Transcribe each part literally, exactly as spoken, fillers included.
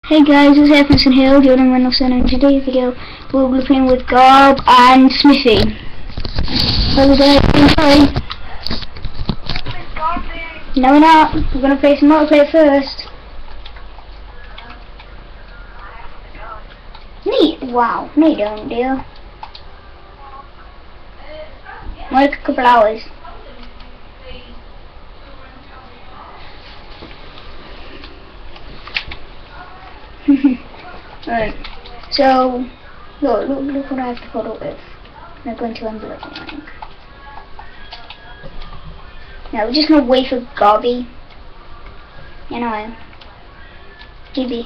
Hey guys, it's Evanson Hill, Jordan Reynoldsson, and today's video we'll be playing with Garb and Smithy. Hello guys, enjoy! No we're not, we're gonna play some multiplayer first. Neat, wow, no you don't dear. Like a couple hours. Right, so look, look, look what I have to put up with. I'm going to envelope link. Now we're just gonna wait for Garby. You know, Gibby.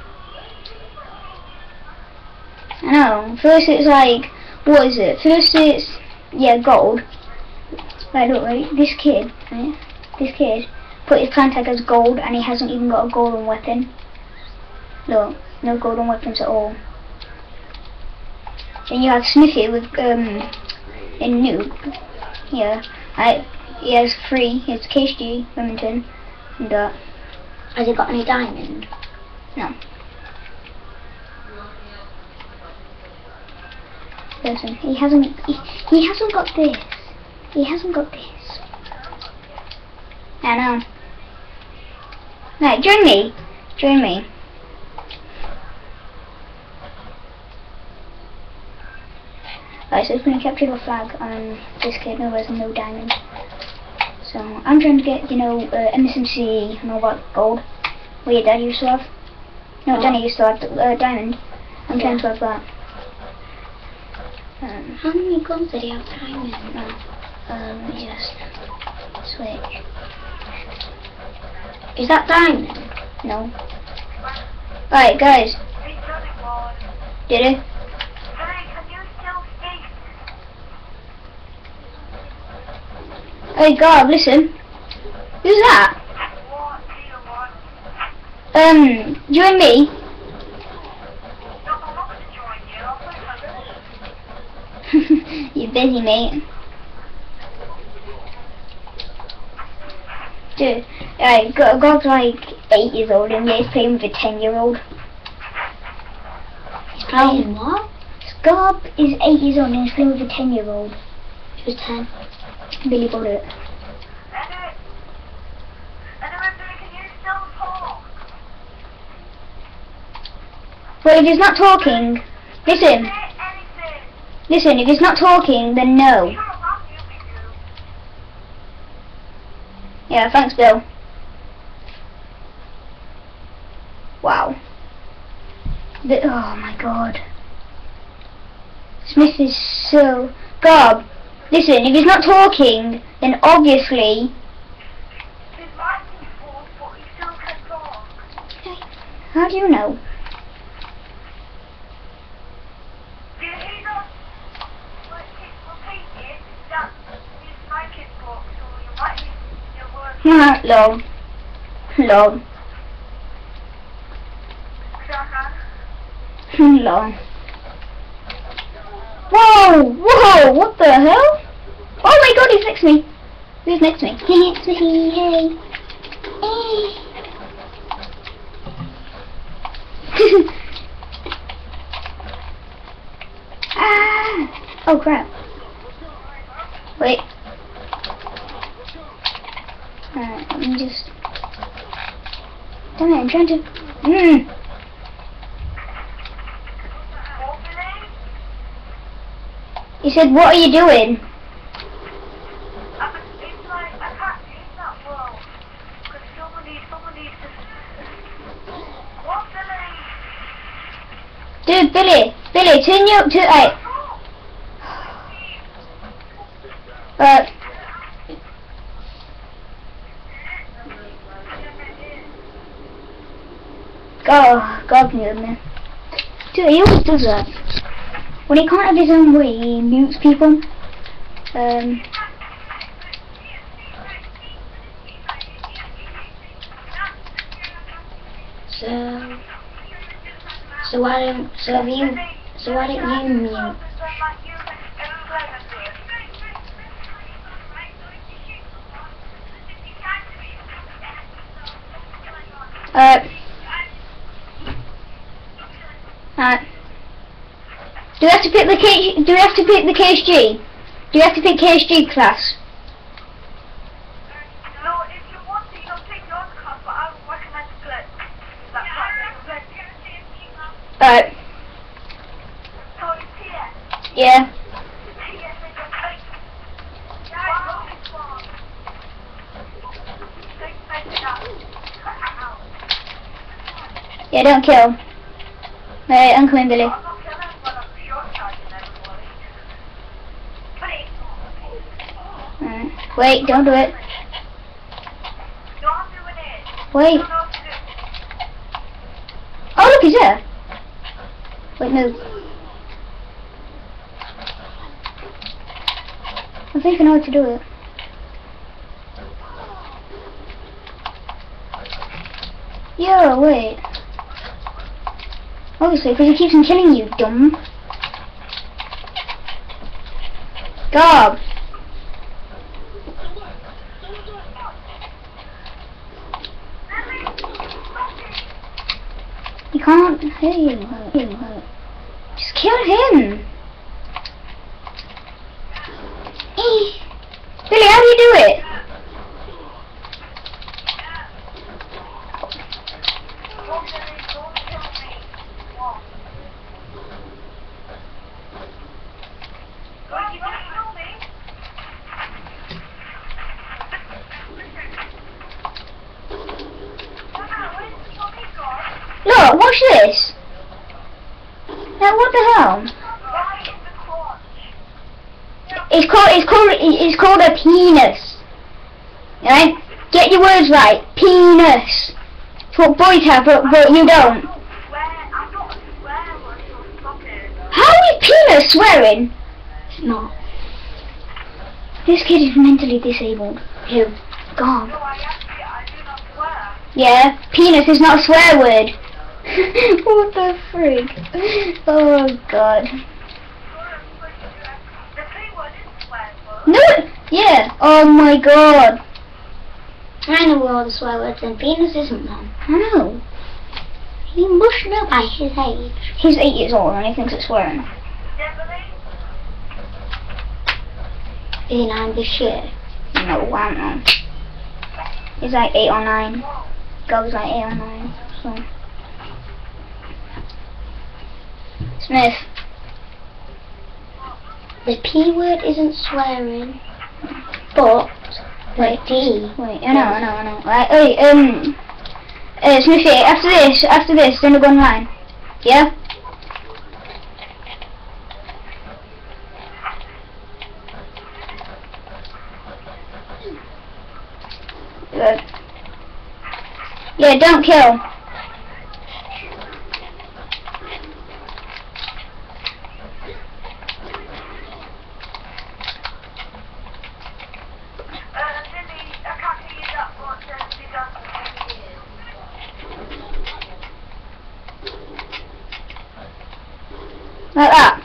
I know. First it's like, what is it? First it's yeah, gold. Right, look, right. This kid, right? This kid put his clan tag as gold, and he hasn't even got a golden weapon. Look, no golden weapons at all. Then you have Smithy with um a noob. Yeah, I he has three. He has K S G, Remington, and that. Has he got any diamond? No. Listen, he hasn't. He, he hasn't got this. He hasn't got this. I know. Right, join me. Join me. Alright, so it's going to capture the flag on this kid who has no diamond. So I'm trying to get, you know, uh, M S M C and all that gold. What your dad used to have. No, oh. Danny used to have uh, diamond. I'm yeah. trying to have that. Um, How many guns did he have diamond? No. Um, let me just switch. Is that diamond? No. Alright, guys. Did it? Hey Garb, listen. Who's that? Um, join me. You're busy, mate. Dude, alright, Garb's like eight years old and yeah, he's playing with a ten year old. He's playing what? Garb is eight years old and he's playing with a ten year old. Who's ten? Billy Bullet. But if he's not talking, listen. Listen, if he's not talking, then no. Yeah, thanks, Bill. Wow. The, oh my God. Smith is so. Garb. Listen, if he's not talking, then obviously... How do you know? Lol. Lol. Lol. Whoa! Whoa! What the hell? Oh my God! He's next to me. Who's next to me? Hey, next to me. Hey. Hey. Ah! Oh crap! Wait. Alright, let me just. Damn it! I'm trying to. Mm. He said, what are you doing? Dude, Billy, Billy, turn you up to eight. Uh. Oh, God knew me. Dude, he always does that. When he can't have his own way, he mutes people. Um. So, so why don't, so have you, so why don't you mute? Uh. Alright. Do we have to pick the K do we have to pick the K S G? Do you have to pick K S G class? No, if you want to, you can pick your class, but I would recommend split. That class. Alright. So it's T S. Yeah. T S is a take. Yeah, don't kill. Alright, I'm coming, Billy. I'm not killing, but I'm short charging everybody. Alright. Wait, don't do it. No, I'm doing it. Wait. I don't know what to do. Oh, look, he's there. Wait, move. I think I know how to do it. Yeah, wait. Obviously, because he keeps on killing you, dumb. Gob. You can't hit him. Hurt him. Hurt. Just kill him. Eh. Billy, how do you do it? Look, watch this. Now, what the hell? It's called. It's called. It's called a penis. Right? Get your words right. Penis. It's what boys have, but, but you don't. How is penis swearing? It's not. This kid is mentally disabled. Who? God. Yeah, penis is not a swear word. What the frig? Oh God. No. Yeah. Oh my God. I know all the swear words and penis isn't one. I know. He must know by his age. He's eight years old and he thinks it's swearing. Is he nine this year? No, I don't know. He's like eight or nine. Gob's like eight or nine. So. Smith. The P word isn't swearing, but the D. Wait, I know, I know, I know. Right, wait, um, uh, Smithy, after this, after this, then we'll go online. Yeah? Good. Yeah, don't kill. Like that.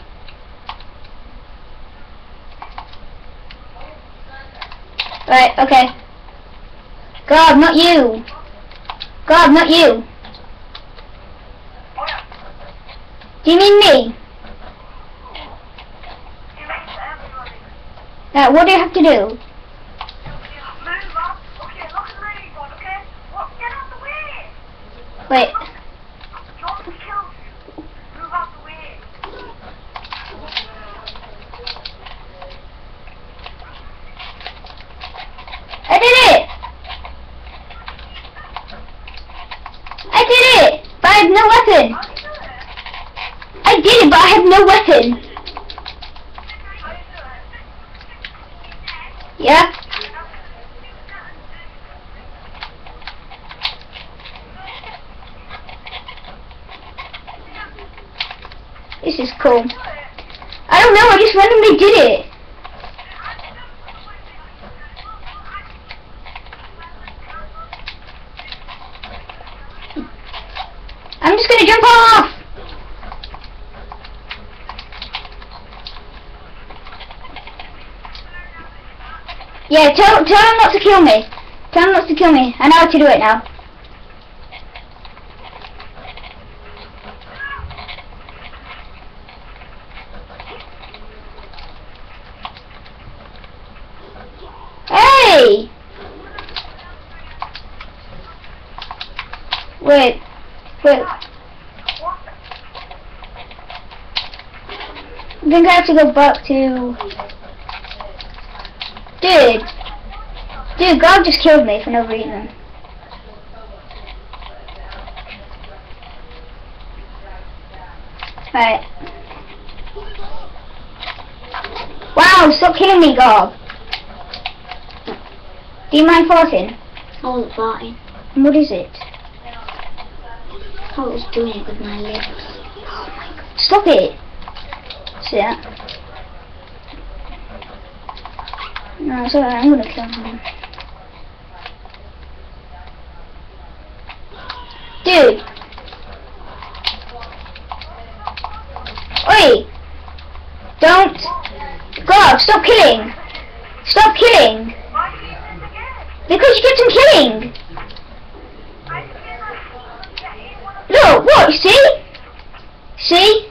Right, okay. God, not you. God, not you. Do you mean me? Right, what do you have to do? Wait. I did it! I did it! But I have no weapon! I did it, but I have no weapon! Yeah? This is cool. I don't know, I just randomly did it. I'm just gonna jump off! Yeah, tell, tell him not to kill me. Tell him not to kill me. I know how to do it now. Wait. Wait. I think I have to go back to... Dude! Dude, God just killed me for no reason. Right. Wow, stop killing me, God! Do you mind farting? I wasn't farting. What is it? I was doing it with my lips. Oh my God. Stop it! See that? No, it's alright, I'm gonna kill him. Dude! Oi! Don't! God, stop killing! Stop killing! Why are you using this again? Because you kept on killing! I didn't get that. Get in one of Look, what, see? See?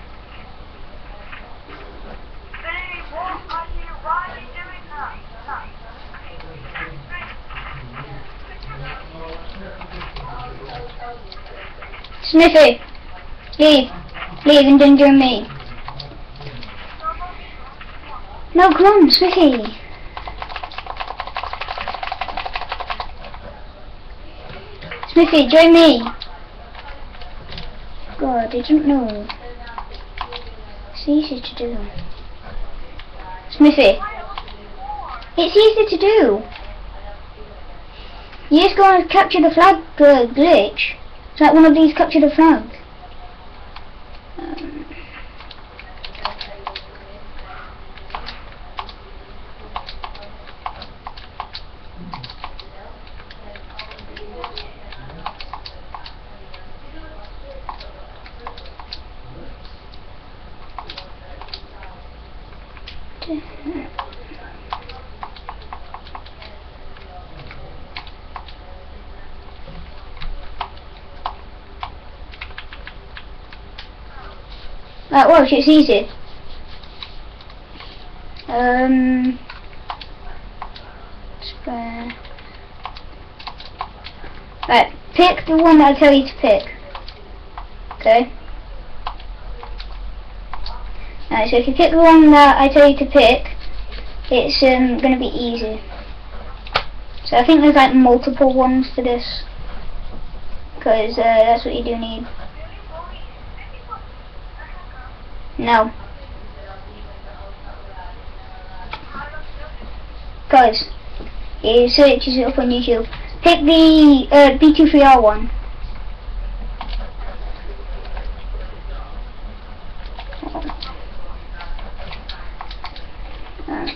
Billy, what are you, why are you doing that? Smithy! Leave! Leave and don't join me. No, come on, Smithy! Smithy, join me! God, I didn't know. It's easy to do. Smithy! It's easy to do! You just go and capture the flag uh, glitch. It's like one of these capture the flag. Um, Right, watch, it's easy. Um, spare. Right, pick the one that I tell you to pick. Okay. Right, so if you pick the one that I tell you to pick, it's um gonna be easy. So I think there's like multiple ones for this, because uh, that's what you do need. No. Guys, you search it up on YouTube. Pick the uh, B two three R one. Uh,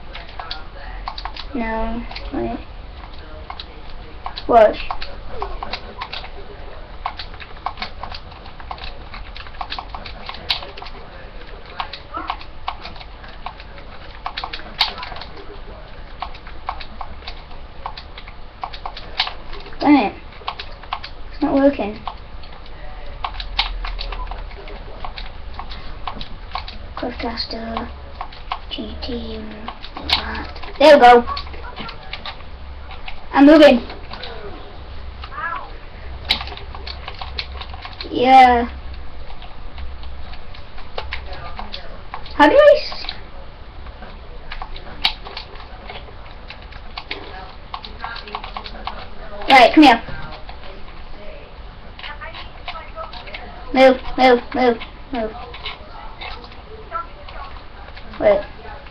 no, wait. Watch. Damn it. It's not working. Crafcaster, G T, that. There we go. I'm moving. Yeah. How do I s Right, come here. Move, move, move, move. Wait.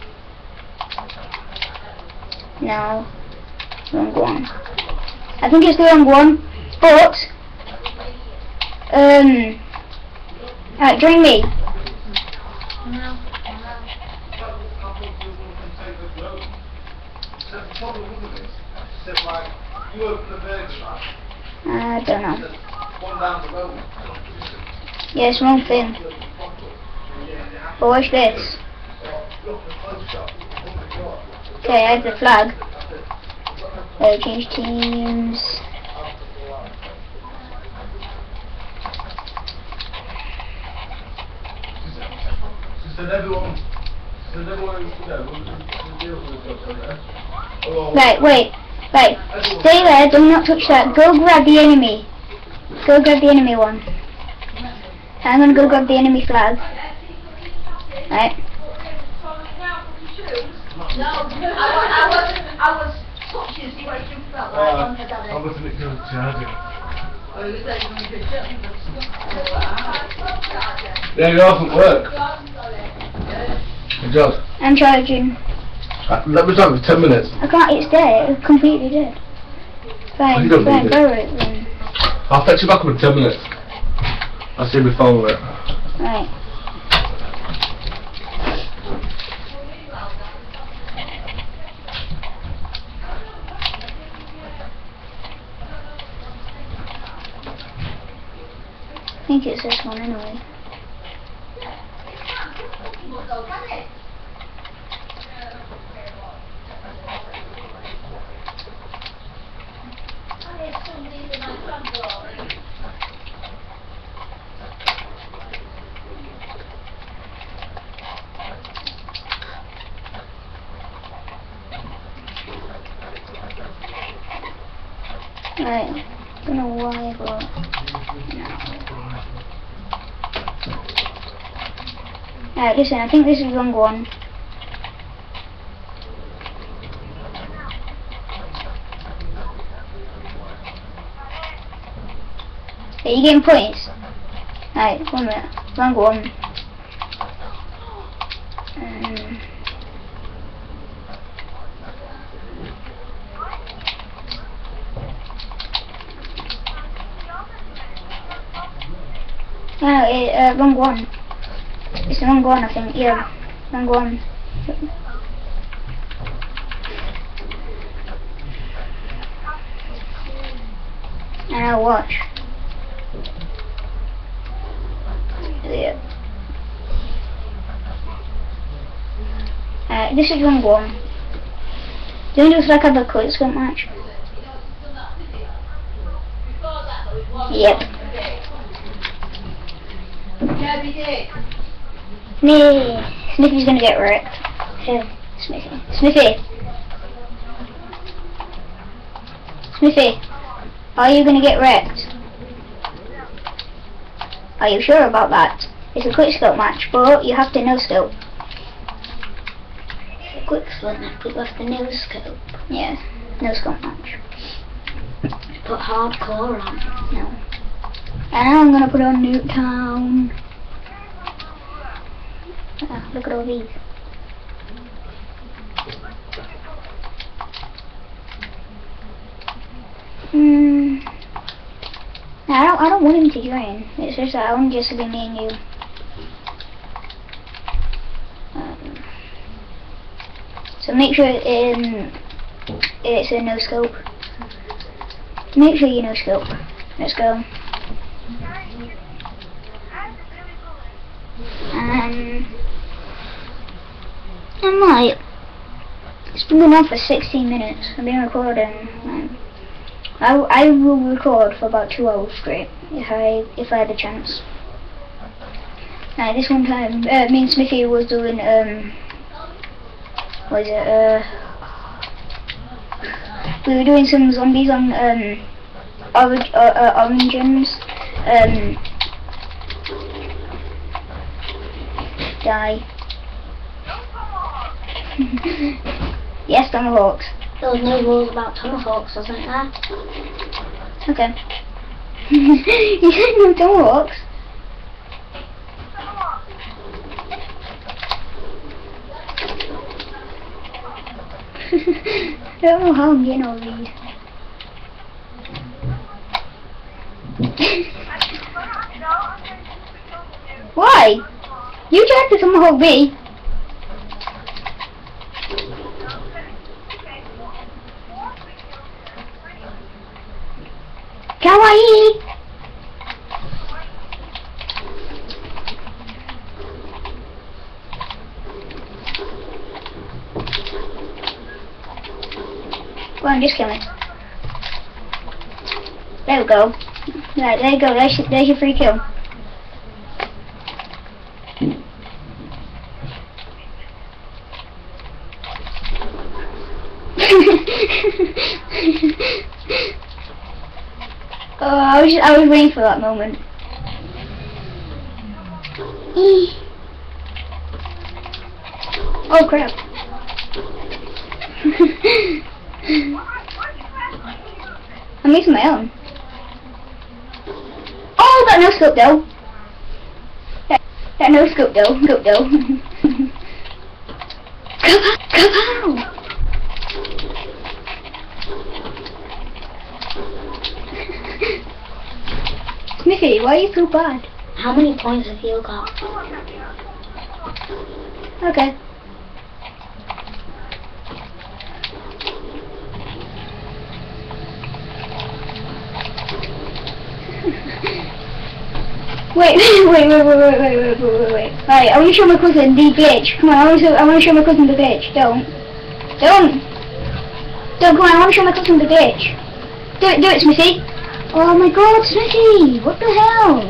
No. Wrong one. I think it's the wrong one, but um alright, join me. No. I don't know. Yes, wrong thing. But watch this. Okay, I have the flag. Uh, change teams. Right, wait, right. Stay there, do not touch that. Go grab the enemy. Go grab the enemy one. I'm gonna go grab the enemy flag. Right. No, I was, I was touching to see what you felt like. Uh, I wasn't it going to charge it. There you go, it work. Good job. I'm charging. Uh, let me try for ten minutes. I can't, it's dead, it's completely dead. Fine, You don't fine, need it. borrow it then. I'll fetch you back in ten minutes. I'll see my phone with it. Right. I think it's this one anyway. Right, I don't know why, but no. Alright, listen, I think this is the wrong one. Are you getting points? Alright, one minute. Wrong one. Um, No, it, uh, wrong one. It's the wrong one, I think. Yeah, wrong one. And I'll watch. Yeah. Uh, this is wrong one. Don't just like other quick squint match. Yep. Nee, Smithy's gonna get wrecked. Who? Smithy. Smithy! Smithy! Are you gonna get wrecked? Are you sure about that? It's a quick scope match, but you have to no scope. It's a quick squint match, but you have to no scope. Yeah, no scope match. Put hardcore on. No. And now I'm gonna put on Newtown. Ah, look at all these. Hmm. I don't. I don't want him to join. It's just that I want just to be me and you. Um, so make sure um, it's a no scope. Make sure you no scope. Let's go. Um, I might. It's been going on for sixteen minutes. I've been recording. Um, I, I will record for about two hours straight if I if I had the chance. Now this one time, uh, me and Smithy was doing um, what is it? Uh, we were doing some zombies on um, orange, uh, uh, Origins. Um, die. Yes, tomahawks. There was no rules about tomahawks, wasn't there? Okay. You said no tomahawks. I don't know how I'm getting all these. Why? You tried to tomahawk me. Kawaii! Go on, just kill me. There we go. Right, there you go. There's your, there's your free kill. Oh, I was I was waiting for that moment. Oh crap. I'm making my own. Oh, that no scope though. That, that no scope though. Scope though. Kapow! Smithy, why are you so bad? How many points have you got? Okay. Wait, wait, wait, wait, wait, wait, wait, wait, wait, wait. Alright, I want to show my cousin the glitch. Come on, I want to, I want to show my cousin the glitch. Don't. Don't. Don't, come on, I want to show my cousin the glitch. Do it, do it, Smithy. Oh my god, Smithy! What the hell?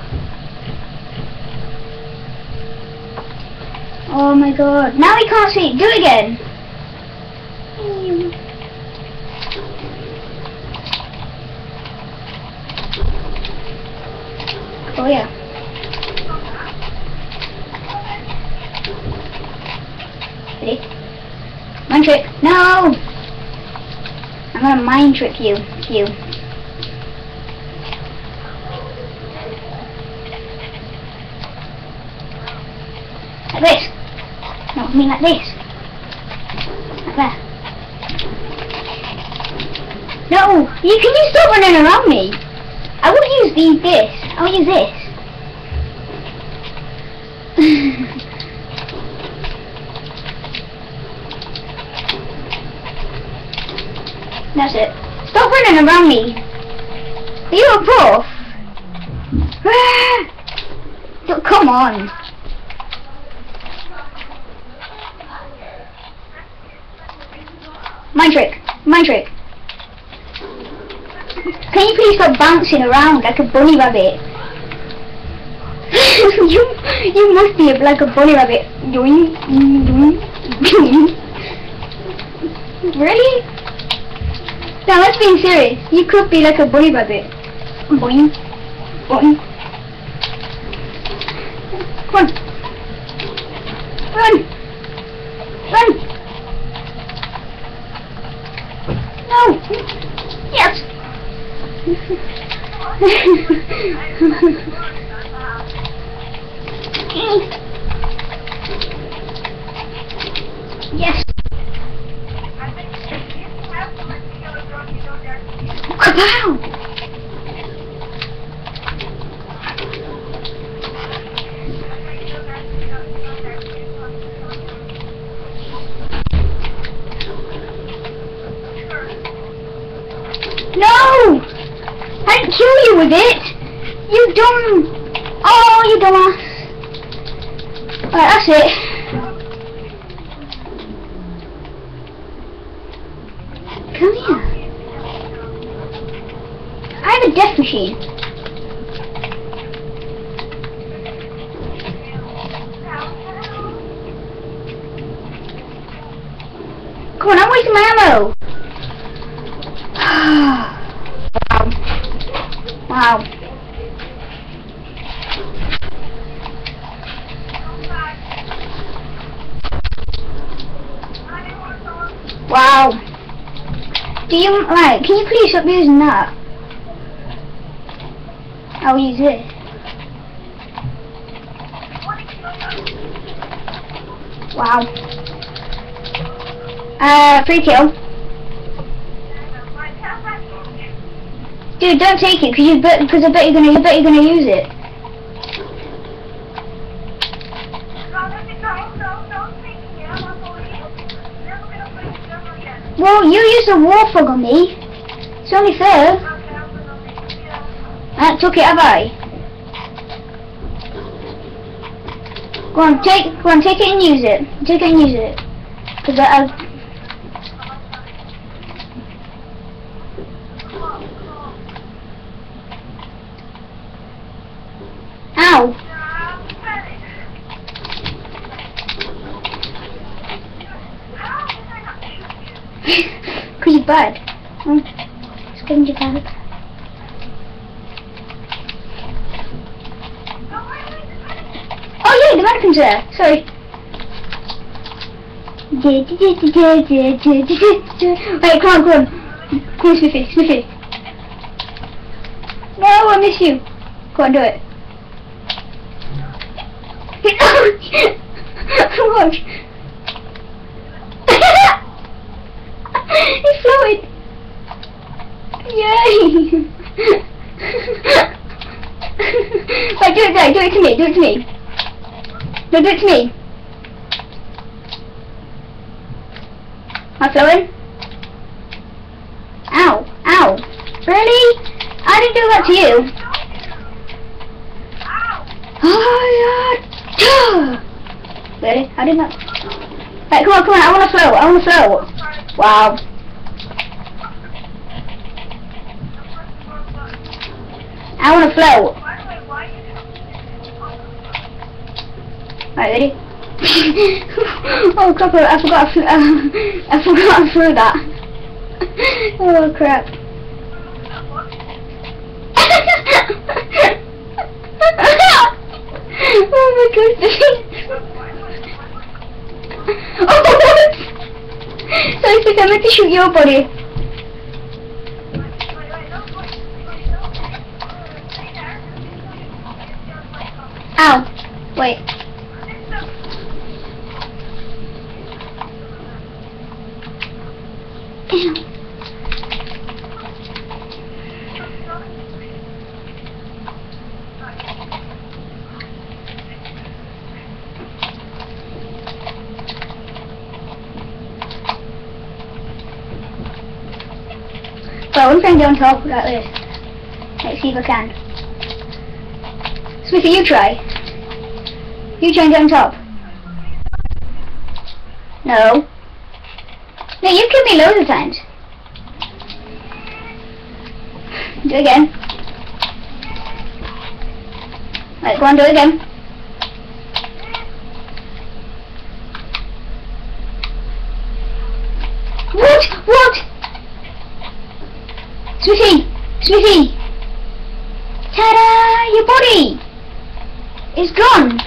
Oh my god. Now he can't see. Do it again. Oh yeah. Ready? Mind trick. No! I'm gonna mind trick you. You. Like this. No, I mean like this. Like that. No! You can you stop running around me? I won't use the this. I'll use this. That's it. Stop running around me. Are you a prof? Oh, come on. Mind trick. Mind trick. Can you please stop bouncing around like a bunny rabbit? you you must be like a bunny rabbit. Doing, doing, doing. Really? No, let's be serious. You could be like a bunny rabbit. Boing, boing. Come on. Run. Run. No. Yes. Yes. Kapow! No! I didn't kill you with it! You dumb... Oh, you dumbass! Alright, that's it. Come here. I have a death machine. Come on, I'm wasting my ammo. Wow. Wow. Wow. Do you, right, can you please stop using that? I'll use this. Wow. Uh, free kill. Dude, don't take it, cause you bet, cause I bet you're gonna, you bet you're gonna use it. Well, you used a war frog on me. It's only fair. I took it, have I? Go on, take, go on, take it and use it. Take it and use it. Cause I, I Ow! Cause you're bad. Oh, it's getting you bad. mannequins there. Sorry. Wait, come on, come on. Come on, Smithy, Smithy. No, I miss you. Go on, do it. Watch. He's floating. Yay! Wait, do it, no, do it to me, do it to me. No, do it to me. Am I flowing? Ow, ow. Really? I didn't do that to you. Oh god. Really? I did not. Right, come on, come on, I wanna float, I wanna float. Wow. I wanna float. Right, ready? Oh crap, I forgot I, flew, uh, I forgot I threw that. Oh crap. Oh my goodness. Oh what? Sorry, I meant to shoot your body. Ow. Wait. Well, I'm trying to get on top like this. Let's see if I can. Smithy, you try. You try and get on top. No. No, you've killed me loads of times. Do it again. Right, go on, do it again. What? What? Smithy! Smithy! Ta-da! Your body is gone!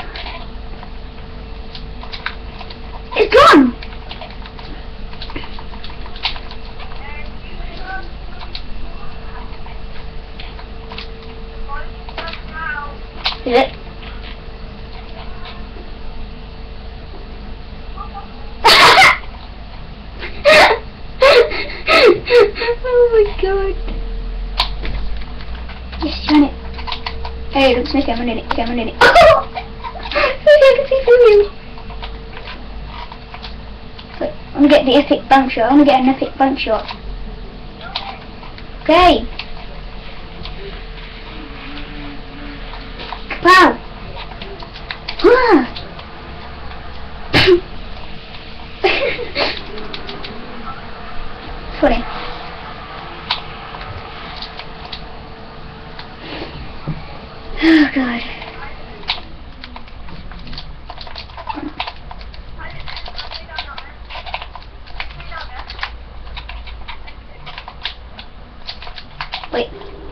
It's gone! Is it? Oh my god. Yes, turn it. Hey, look, Smithy, I'm in it. Okay, I'm in it. Oh! Smithy, I can see through you. Wait, I'm gonna get the epic bank shot. I'm gonna get an epic bank shot. Okay. Wow. Huh. Funny. Oh god. Wait.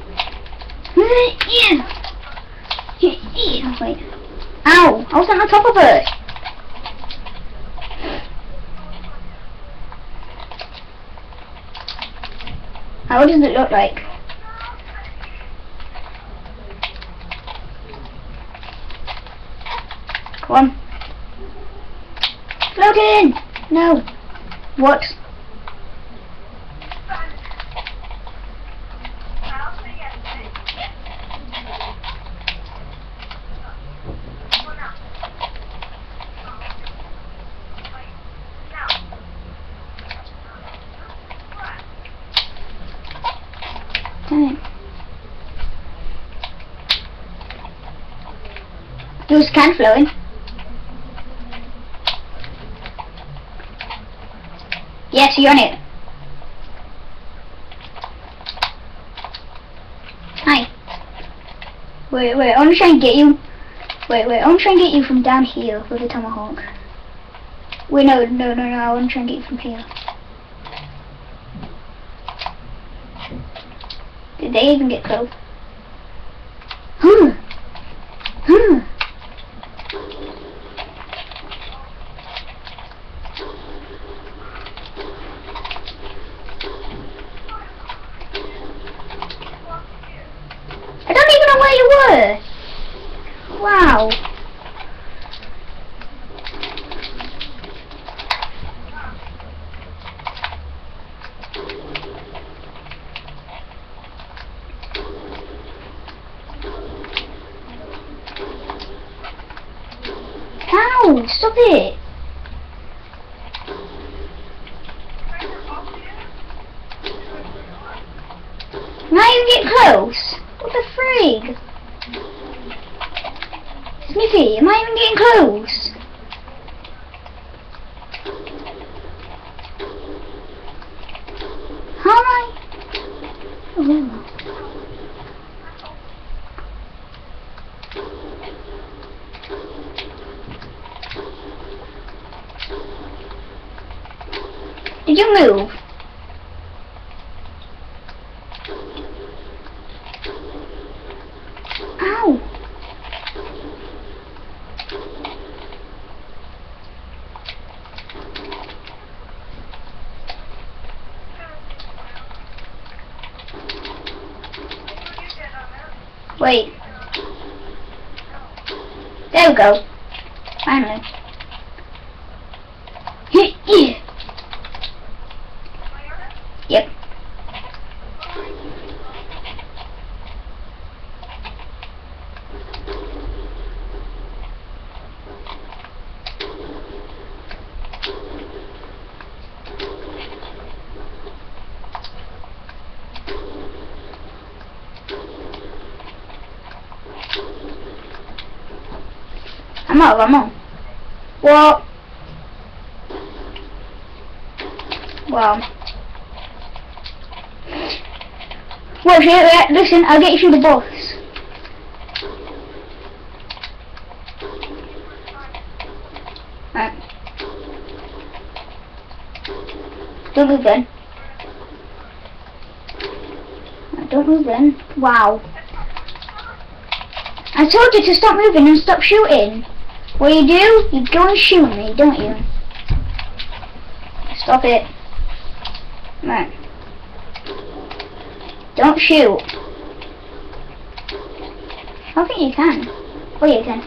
Yeah. Yeah. Wait. Ow! I was on the top of it. How does it look like? Come on. Float in! No. What? Damn it. There's can flowing. Yes, you're on it. Hi. Wait, wait, I want to try and get you. Wait, wait, I want to try and get you from down here with the tomahawk. Wait, no, no, no, no, I want to try and get you from here. Did they even get close? Hmm. Hmm. Wow. Ow, stop it. Now you get close. What the frig? Smithy, am I even getting close? How am I? Oh. Did you move? Ow! Wait. There we go. Finally. Yep. I'm out of ammo. What? Wow. Well, shit, listen, I'll get you through the boss. Right. Don't move then. Right, don't move then. Wow. I told you to stop moving and stop shooting. What you do? You go and shoot me, don't you? Stop it. Right. Don't shoot. I think you can. Oh, you can.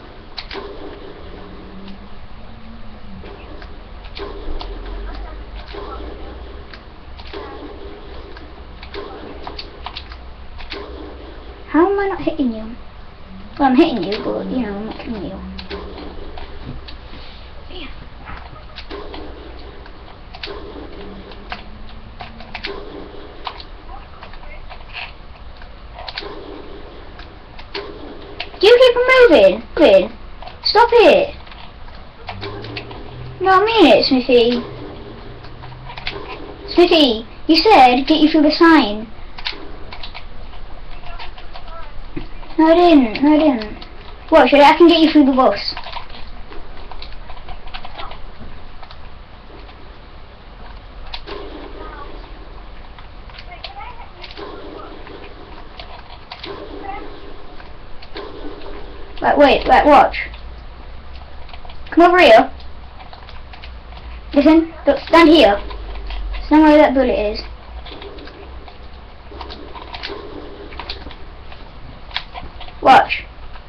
How am I not hitting you? Well, I'm hitting you, but, you know, I'm not killing you. Do you keep moving? Quinn, stop it. No, I mean it, Smithy. Smithy, you said get you through the sign. No, I didn't. No, I didn't. Watch, I can get you through the bus. Right, wait, right, watch. Come over here. Listen, look, stand here. Stand where that bullet is. Watch.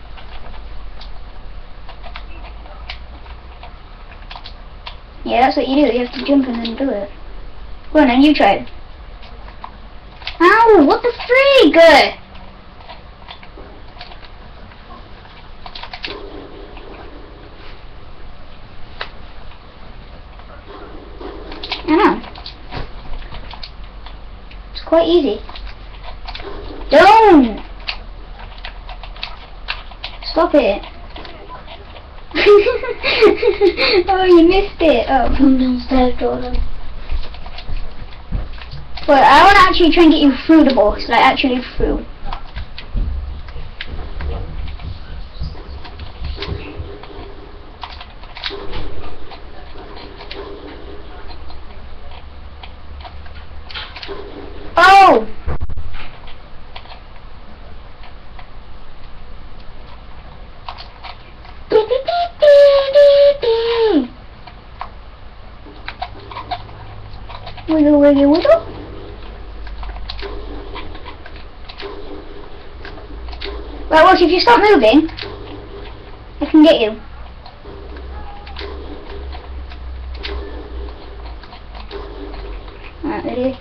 Yeah, that's what you do. You have to jump and then do it. Go on then, you try it. Ow, what the frig? I know. It's quite easy. Don't! Stop it. Oh, you missed it. Oh, Come downstairs, Jordan. Well, I want to actually try and get you through the boss, like actually through. Oh! Wiggle, wiggle, wiggle. Right, watch, if you stop moving, I can get you. Alright, ready?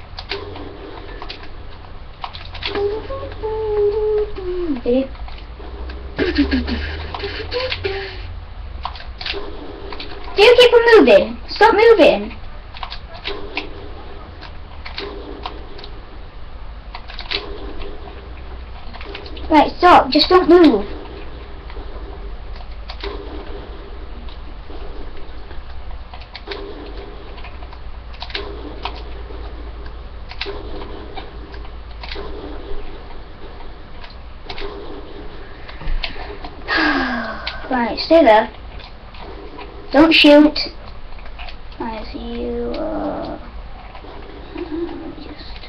Ready? Do you keep on moving? Stop moving. Right, stop. Just don't move. Right, stay there. Don't shoot. I see you. Uh, just.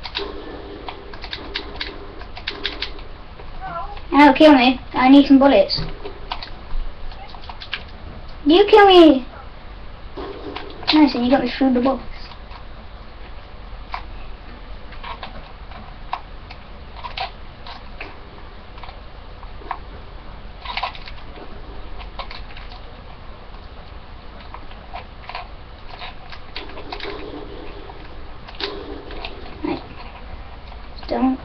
Oh, kill me. I need some bullets. You kill me. Nice, and you got me through the box. Don't.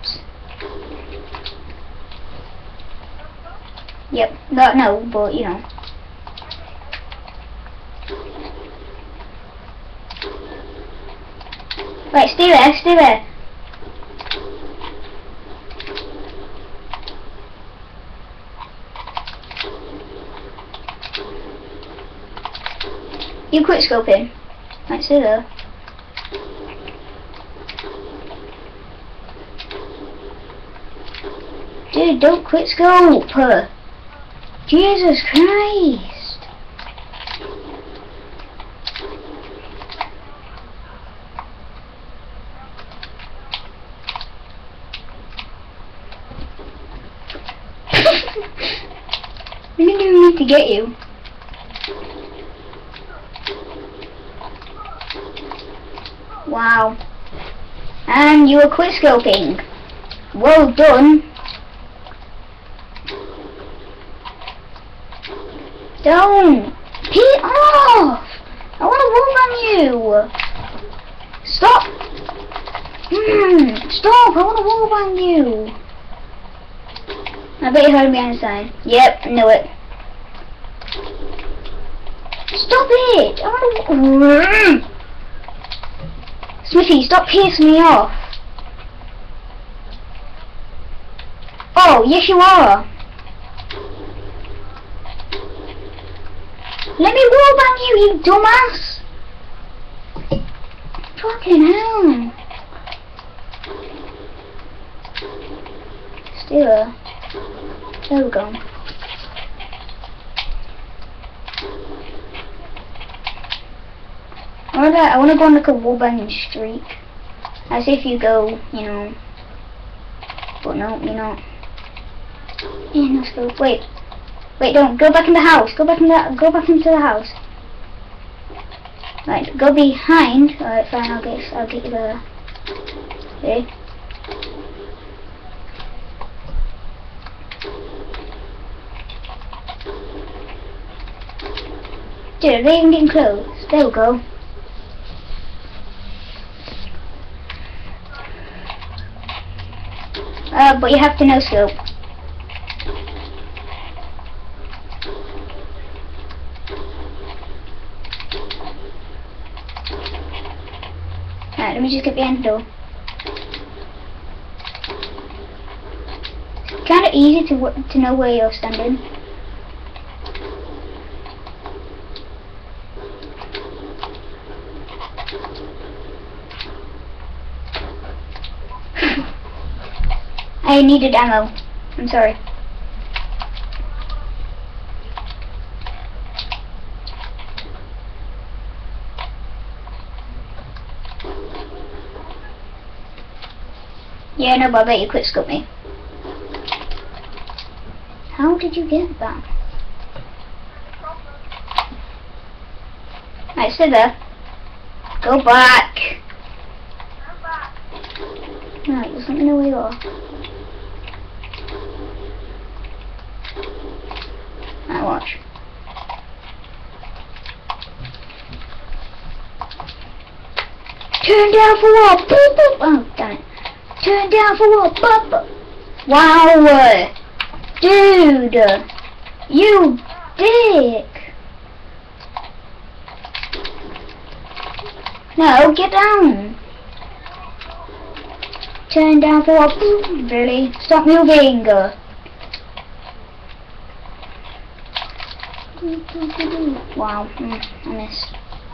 Yep, no, no, but you know. Right, stay there, stay there. You quit scoping. Right, stay there. Dude, don't quit scope! Jesus Christ! I didn't even need to get you. Wow. And you were quit scoping. Well done. Don't! Pee off! I want to wall bang you! Stop! Mm, stop! I want to wall bang you! I bet you heard me on the side. Yep, I knew it. Stop it! I want to. Mm. Smithy, stop pissing me off! Oh, yes you are! Let me wallbang you, you dumbass! Fucking hell! Stay there. There we go. I wanna, I wanna go on like a wallbanging streak. As if you go, you know. But no, you're not. Yeah, let's go. Wait. Wait, don't go back in the house. Go back in the go back into the house. Right, go behind. Alright, fine. I'll get I'll get you there. Okay. Dude, are they even getting close? There we go. Uh, but you have to no scope. Alright, let me just get behind the door. It's kind of easy to w to know where you're standing. I needed ammo. I'm sorry. Yeah, no, but I bet you quit scope me. How did you get that? Right, sit there. Go back. Go back. Right, just let me know where you are. Now watch. Turn down for what? Boop, boop. Oh, damn it. Turn down for what? Boop, boop. Wow. Dude. You dick. No, get down. Turn down for what? Boop. Really? Stop moving. Wow. Mm, I missed.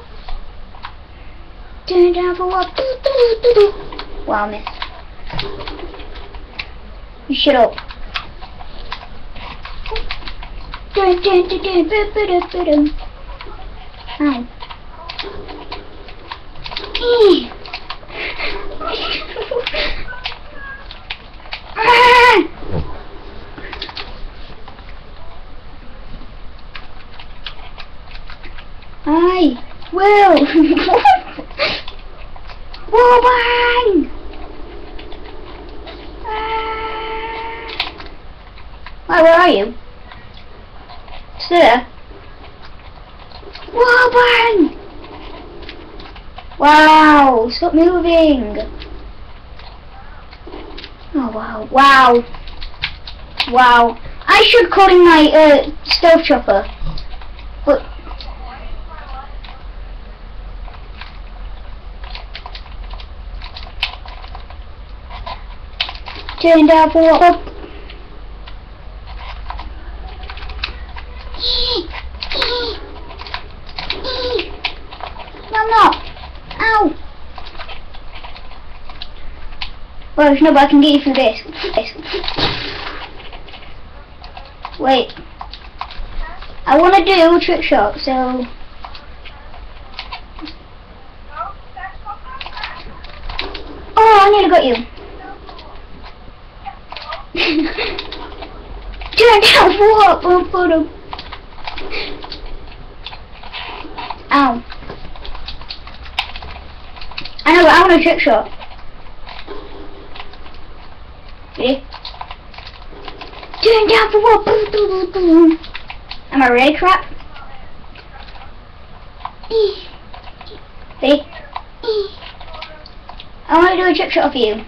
Turn down for what? Wow, miss. You shut up. Dun dun dun dun dun dun dun dun. Ow. Eee. Ah! I will. Whoa, bang! Ah. Wait, where are you? Still there? Whoa, bang! Wow, stop moving! Oh, wow, wow. Wow. I should call in my uh, stealth chopper. But turn down for what? No, I'm not. Ow. Well, there's no way I can get you through this. this. Wait. I want to do a trick shot, so... Oh, I nearly got you. Turn down for what? Boom, boom. Ow. I know, but I want a trick shot. Ready? Turn down for what? Boom, boom, boom, boom. Am I ready, crap? Ready? I want to do a trick shot for you.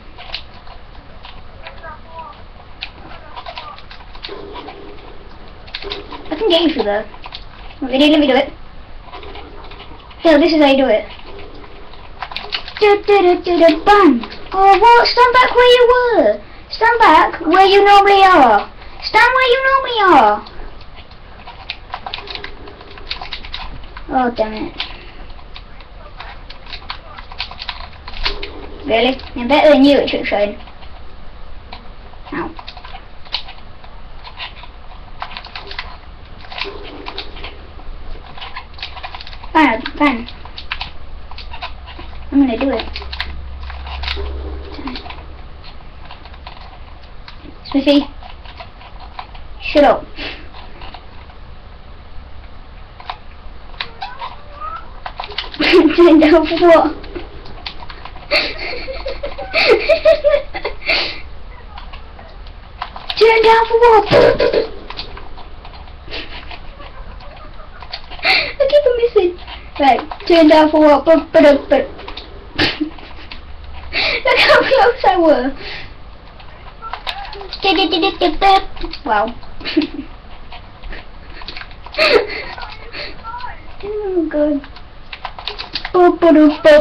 I can get you through there. Ready? Let me do it. Yeah, this is how you do it. Da da da da da bang! Oh, what? Stand back where you were. Stand back where you normally are. Stand where you normally are. Oh, damn it. Really? I'm better than you at trick shotting. Ow. Fine, fine. I'm gonna do it. Smithy, shut up. Turn down for what? Turn down for what? I keep on missing. Right, turn down for what? But, but, but. Look how close I were. Wow. Oh god. Boop, boop, boop.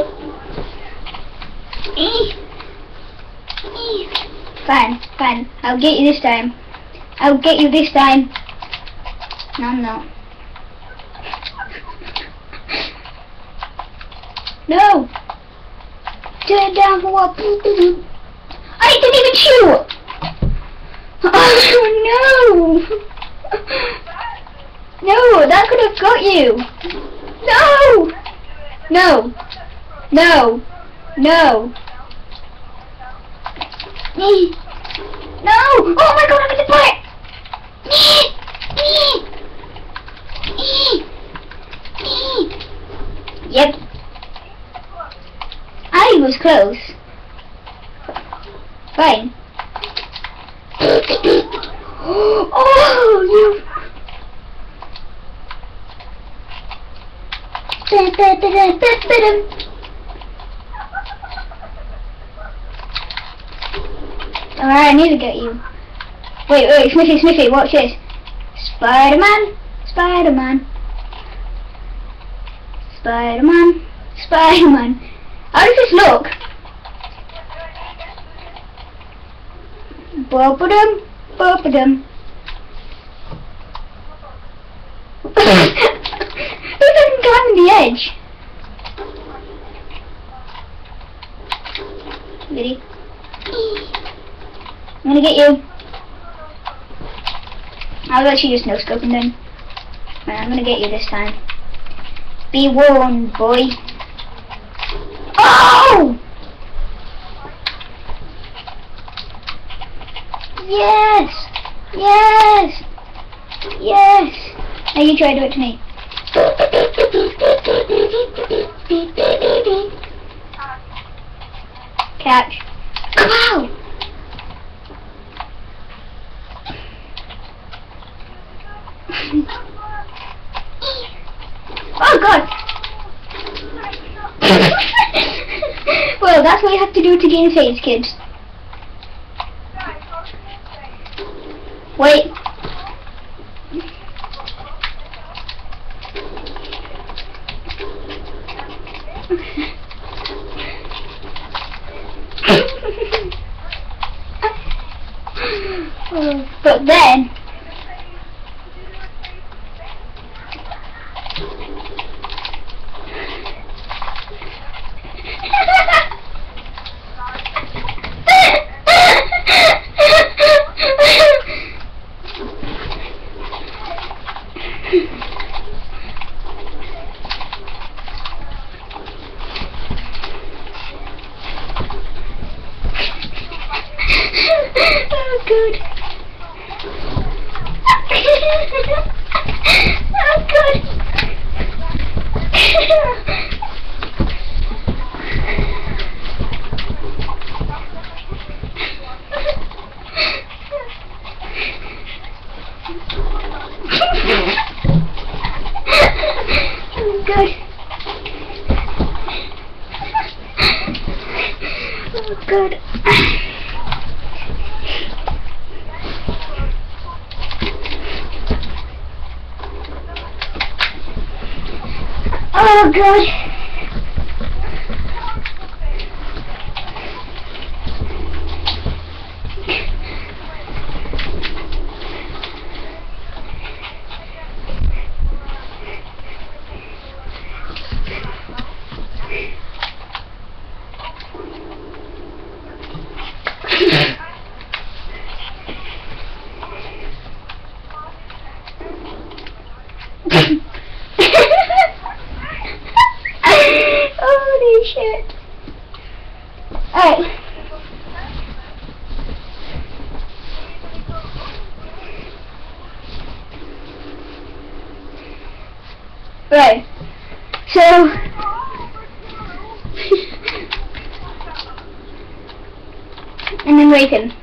Fine, fine. I'll get you this time. I'll get you this time. No, no. No! Turn down for what? I didn't even shoot! Oh no! No, that could have got you! No! No! No! No! No! Oh my god, I'm in the butt! Yep. I was close. Fine. Oh, you... Alright, I need to get you. Wait, wait, Smithy, Smithy, watch this. Spider-Man, Spider-Man. Spider-Man, Spider-Man. How does this look? Bop-a-dum, bop-a-dum. Looks like I'm climbing the edge. Ready? I'm gonna get you. I was actually just no scoping then. Right, I'm gonna get you this time. Be warned, boy. Oh! Yes! Yes! Yes! Now you try to do it to me. Catch. Wow! Oh god! Well, that's what you have to do to gain phase, kids. Wait. But then oh good. Oh good. Oh good. Oh good. Oh god. Holy shit. Alright. Right. So and then rape him.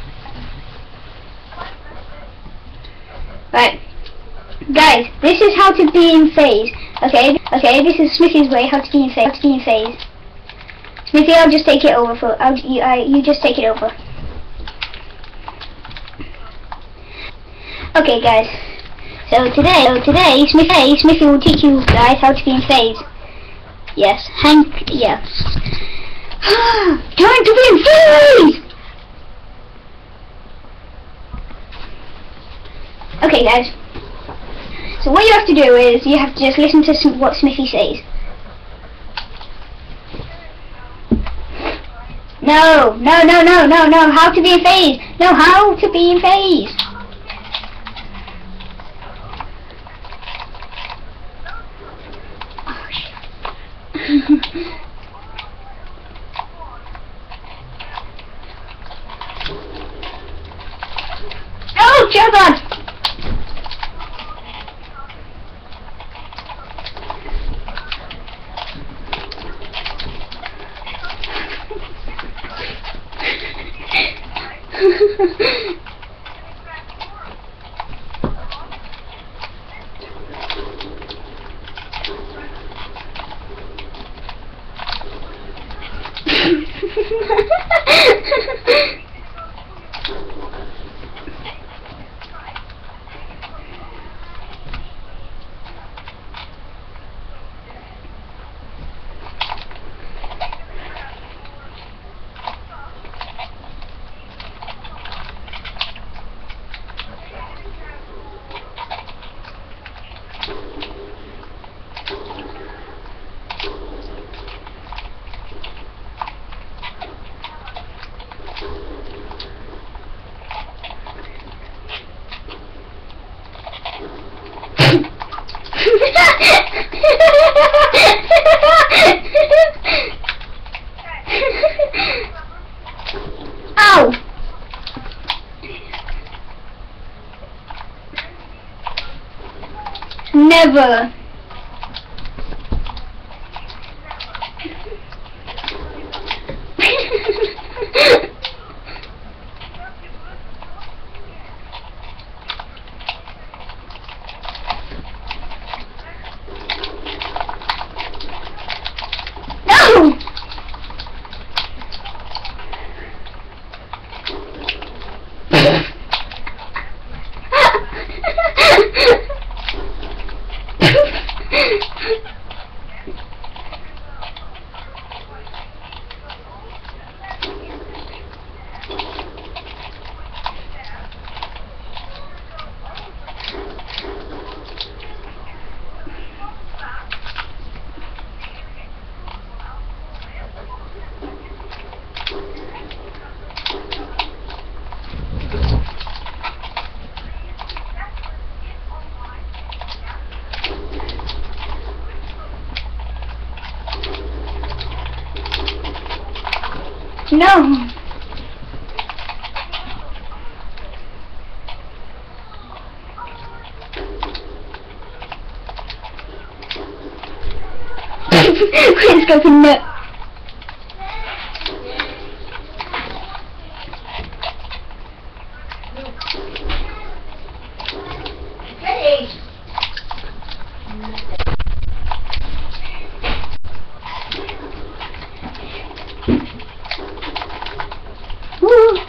Right. Guys, this is how to be in phase. Okay, okay, this is Smithy's way how to be in phase. How to be in phase. Smithy, I'll just take it over for I'll you I you just take it over. Okay guys. So today so today Smithy Smithy will teach you guys how to be in phase. Yes, Hank yeah. Time to be in phase! Okay guys. So what you have to do is you have to just listen to some, what Smithy says. No, no, no, no, no, no. How to be in phase? No, how to be in phase? Oh shit. Oh, Juggernaut! Ow! Never. No! No. Let's go for no. Woo.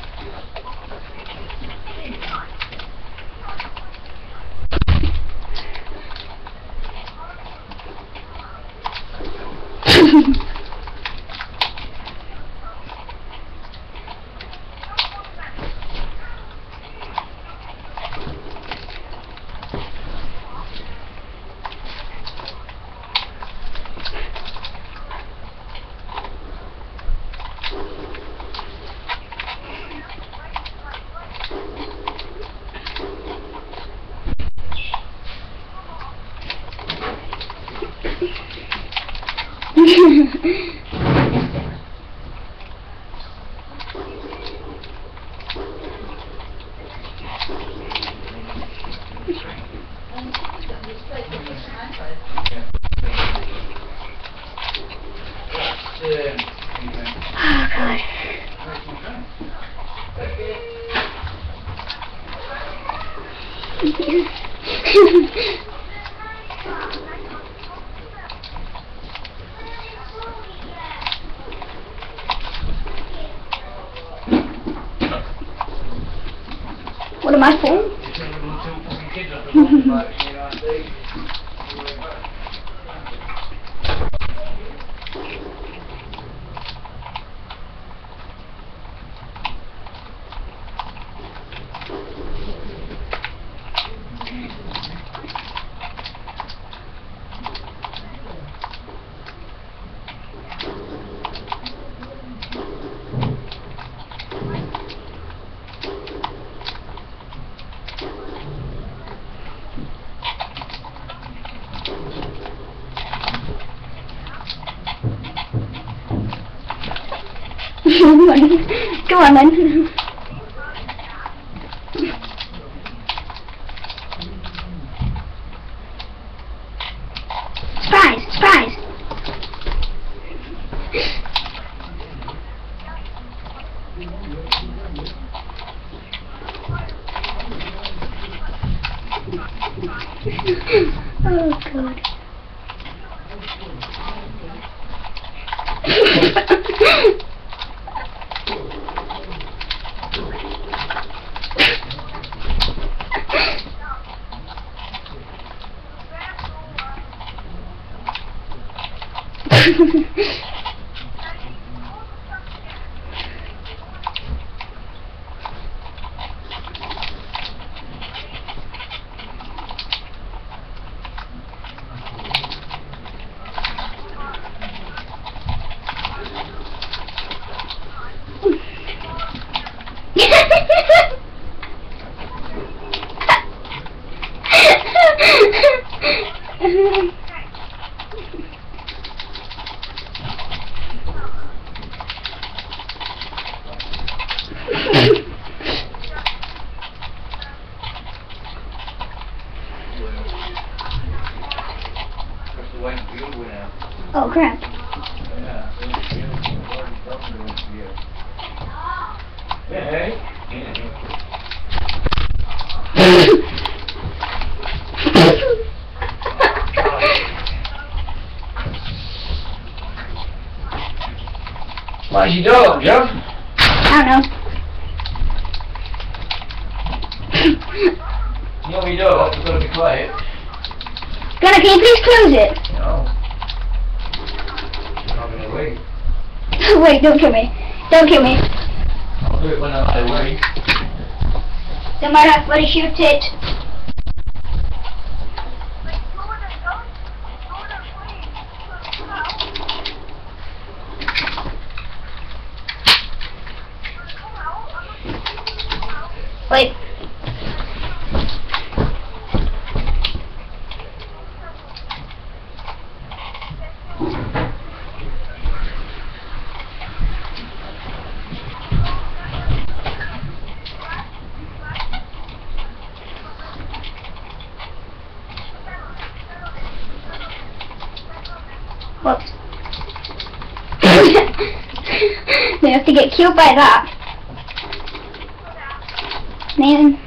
Oh God. What am I for? Go on then. Surprise! Surprise! Oh God. That's the way the field went out. Oh crap. Yeah, so the field was already something to it, yeah. Yeah, hey. Why's your dog, Joe? I don't know. You know your dog, you're gonna be quiet. Gunner, can you please close it? No. I'm not gonna wait. Wait, don't kill me. Don't kill me. I'll do it when I'm away. Don't matter, let us shoot it. Wait. Whoops. They have to get killed by that. Man.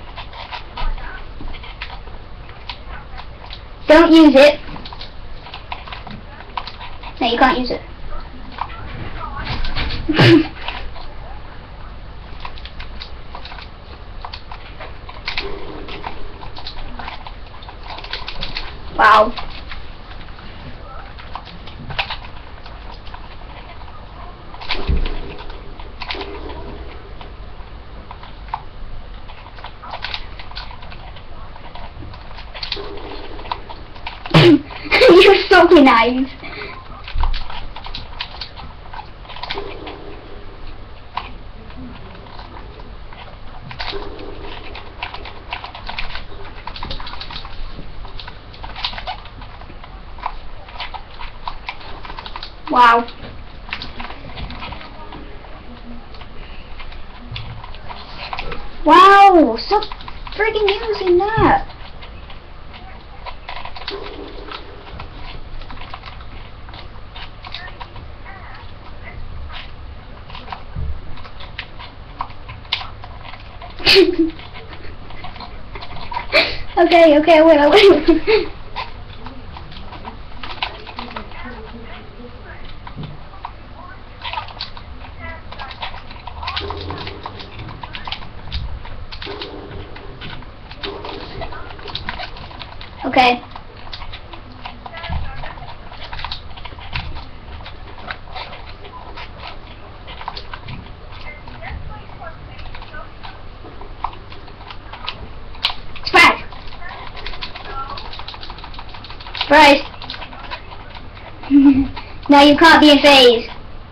Don't use it. No, you can't use it. Wow. You're so nice. Wow. Wow, stop freaking using that. Okay, okay, I will, I will. Okay. Surprise! Surprise! Now you can't be in phase.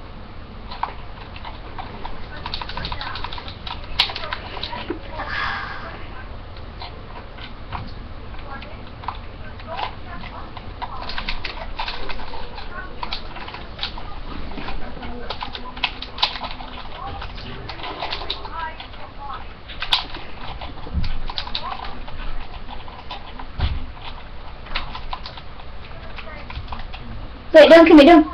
Wait, don't kill me, don't.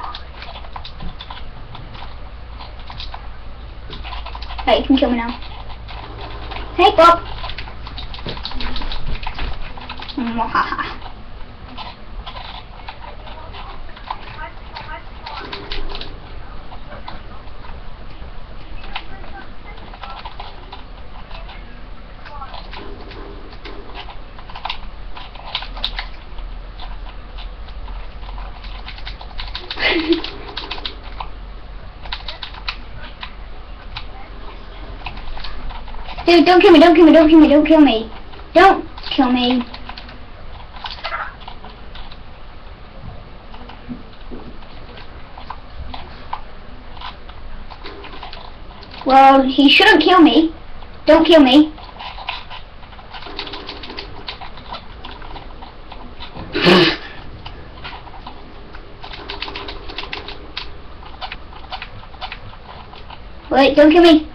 Right, you can kill me now. Hey, Bob. Mwahaha. Dude, don't kill me, don't kill me, don't kill me, don't kill me. Don't kill me. Well, he shouldn't kill me. Don't kill me. Wait, don't kill me.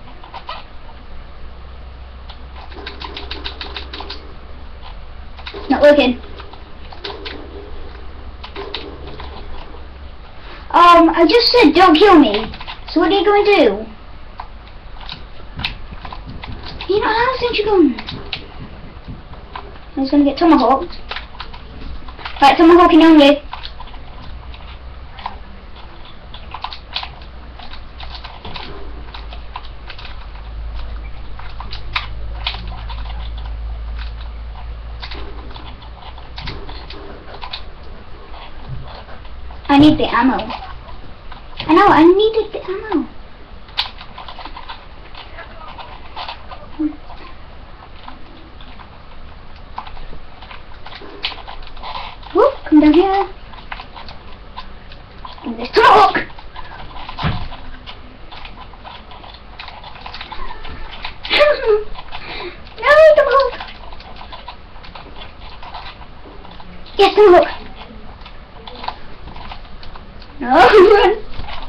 Not working. Um, I just said don't kill me. So what are you going to do? You're not allowed to send your gun. I was going to get tomahawked. Right, tomahawking only. I need the ammo. I know, I needed the ammo. Whoop, come down here. And there's tomahawk. No, tomahawk. Yes, tomahawk. No, run!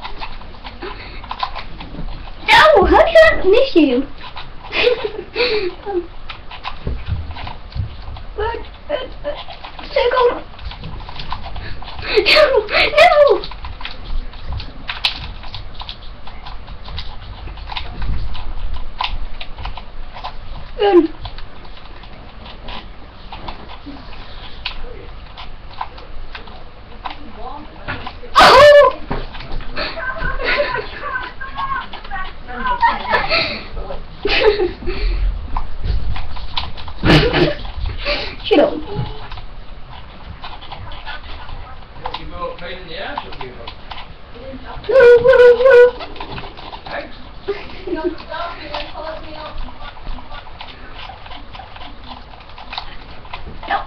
No, how did I miss you? Run, run, run. Circle! No, no! Run! Shut up. You go up pain in the ass or you go? Thanks. No.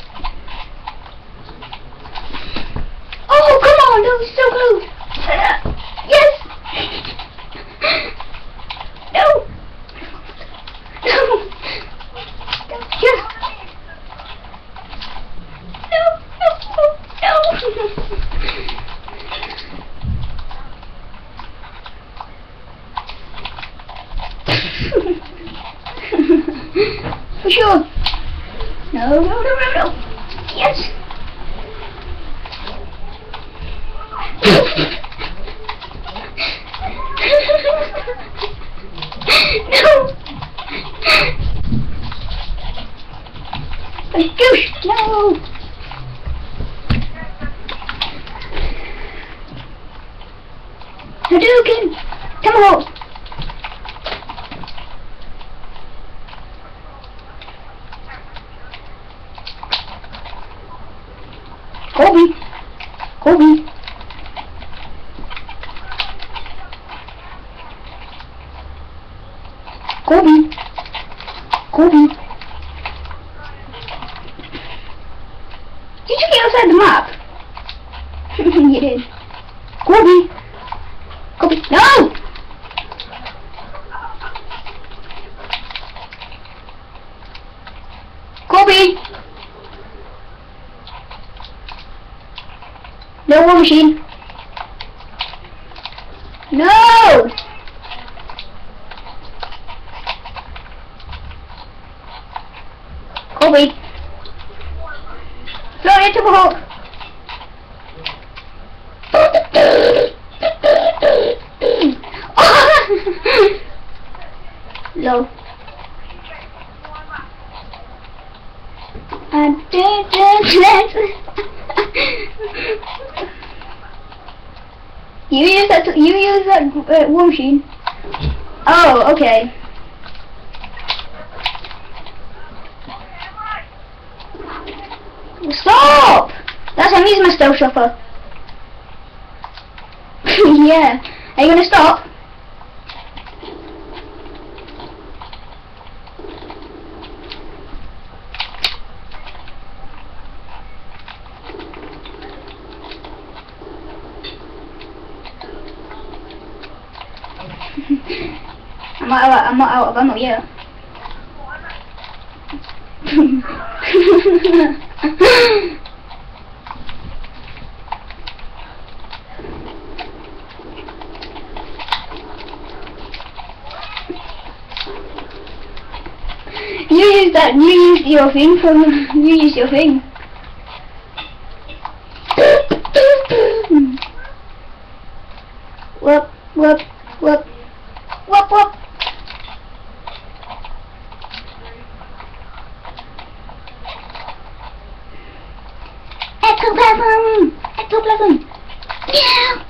Oh, come on, that was so close. Yes. No. No. Yes. No, no, no. For sure. No, no, no, no, no. Yes. No. Gosh, no. Hadouken! Tomahawk! Kobe! Kobe! Kobe! Kobe! Did you get outside the map? You did. Kobe! Kobe! No! Kobe! No war machine! No! Kobe! Sorry, tomahawk! Low. I did You use that. You use that uh, war machine. Oh, okay. Stop! That's I'm using my stealth shopper. Yeah. Are you gonna stop? I'm not out, I'm not out of ammo yet. You used that. You used your thing from. You used your thing. Whoop, whoop, whoop, whoop, whoop. Ectoplasm! Ectoplasm! Yeah!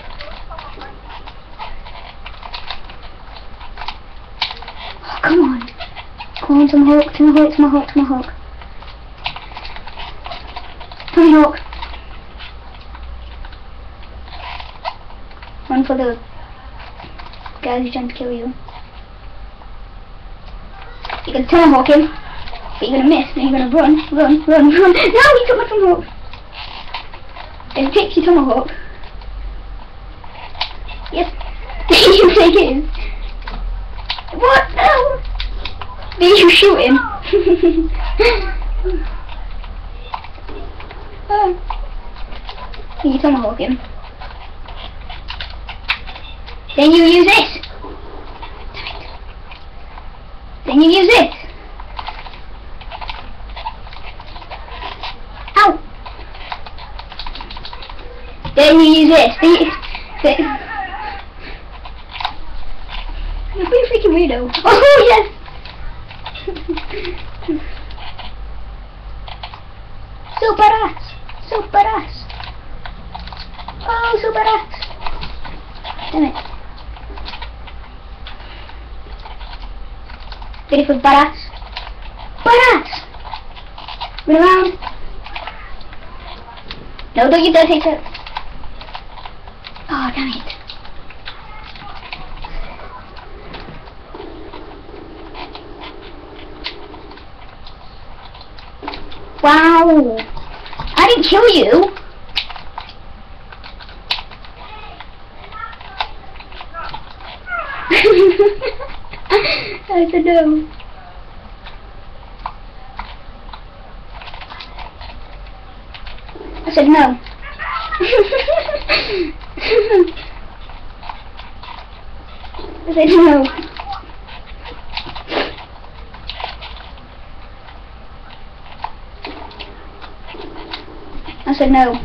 Oh, come on. Come on, Tomahawk, Tomahawk, Tomahawk, Tomahawk. Tomahawk. Run for the guy who's trying to kill you. You're gonna Tomahawk him, but you're gonna miss, and you're gonna run, run, run, run. No, he took my Tomahawk! Then take your Tomahawk. Yes. You take his. What? No! Then you shoot him. Oh. Then you Tomahawk him. Then you use this. Damn it. Then you use this. Ow! Then you use this. Then you, then, you're a freaking weirdo. Oh yes! So badass! So badass! Oh, so badass! Damn it. Ready for badass? Badass! Run around! No, don't you dare take that! Oh, damn it. Wow! I didn't kill you! I said no. I said no. I said no. I said no.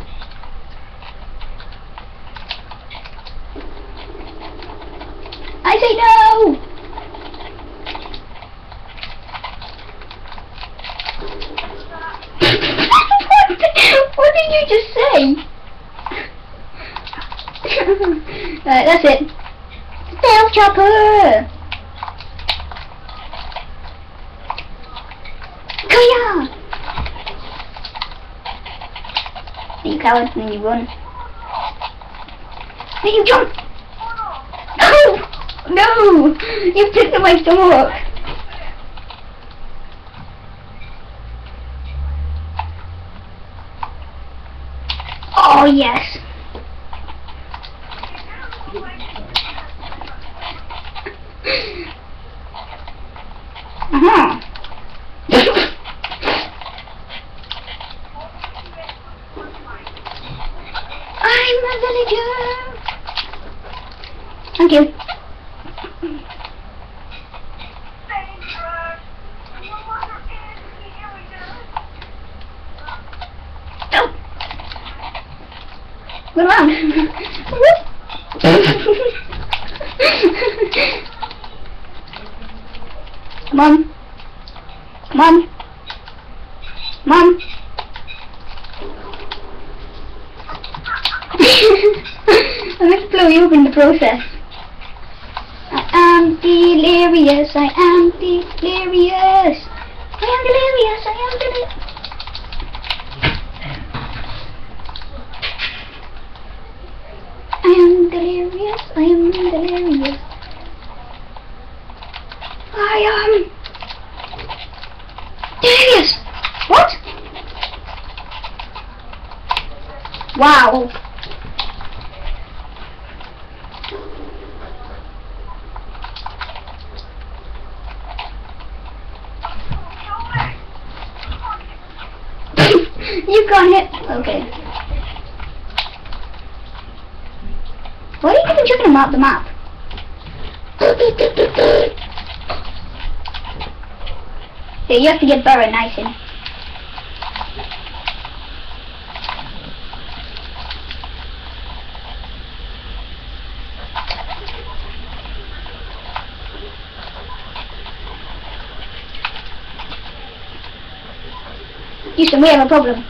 I say no! what, what did you just say? Alright, that's it. Stealth chopper! Kaya! You coward, and then you run. Then you jump! No! No! You took my stomach! Oh yes! Uh-huh. I'm a villager! Thank you. Oh! Go around! Come on. Come on. Come on. I'm going to blow you up in the process. I am delirious, I am delirious. I am delirious, I am delirious. I am delirious, I am delirious. I am delirious. What? Wow. You got it. Okay. Why are you even checking about the map? Yeah, you have to get Burrow nice in. Houston, we have a problem.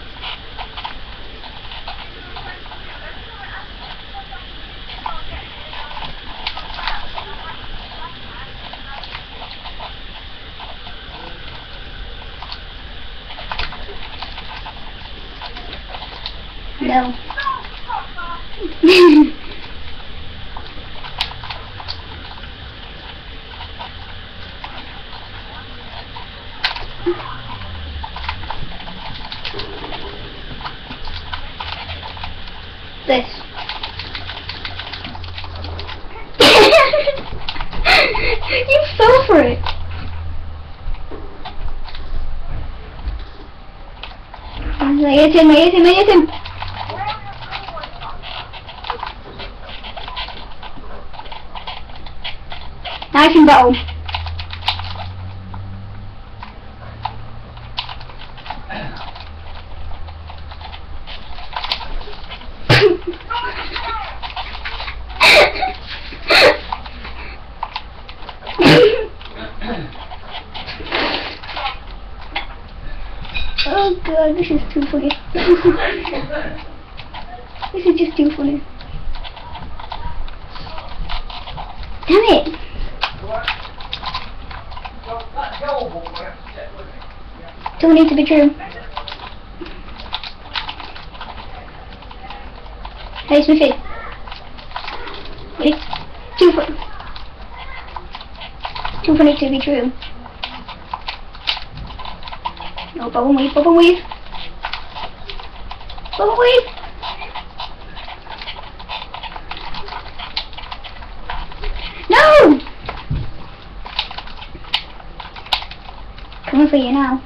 No. This. You fell for it. Get him, get him, get him. Nice and battle. Oh god, this is too funny. This is just too funny. Damn it! Don't need to be true. Hey Smithy. It's too funny. Too funny to be true. No, bubble weave, bubble weave. Bubble weave. No! Coming for you now.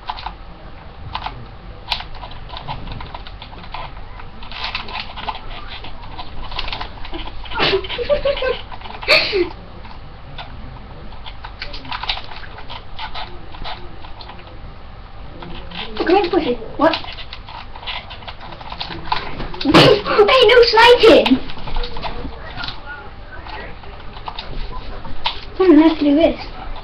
Come here, pussy. What? Hey, no sniping! I don't have to do this.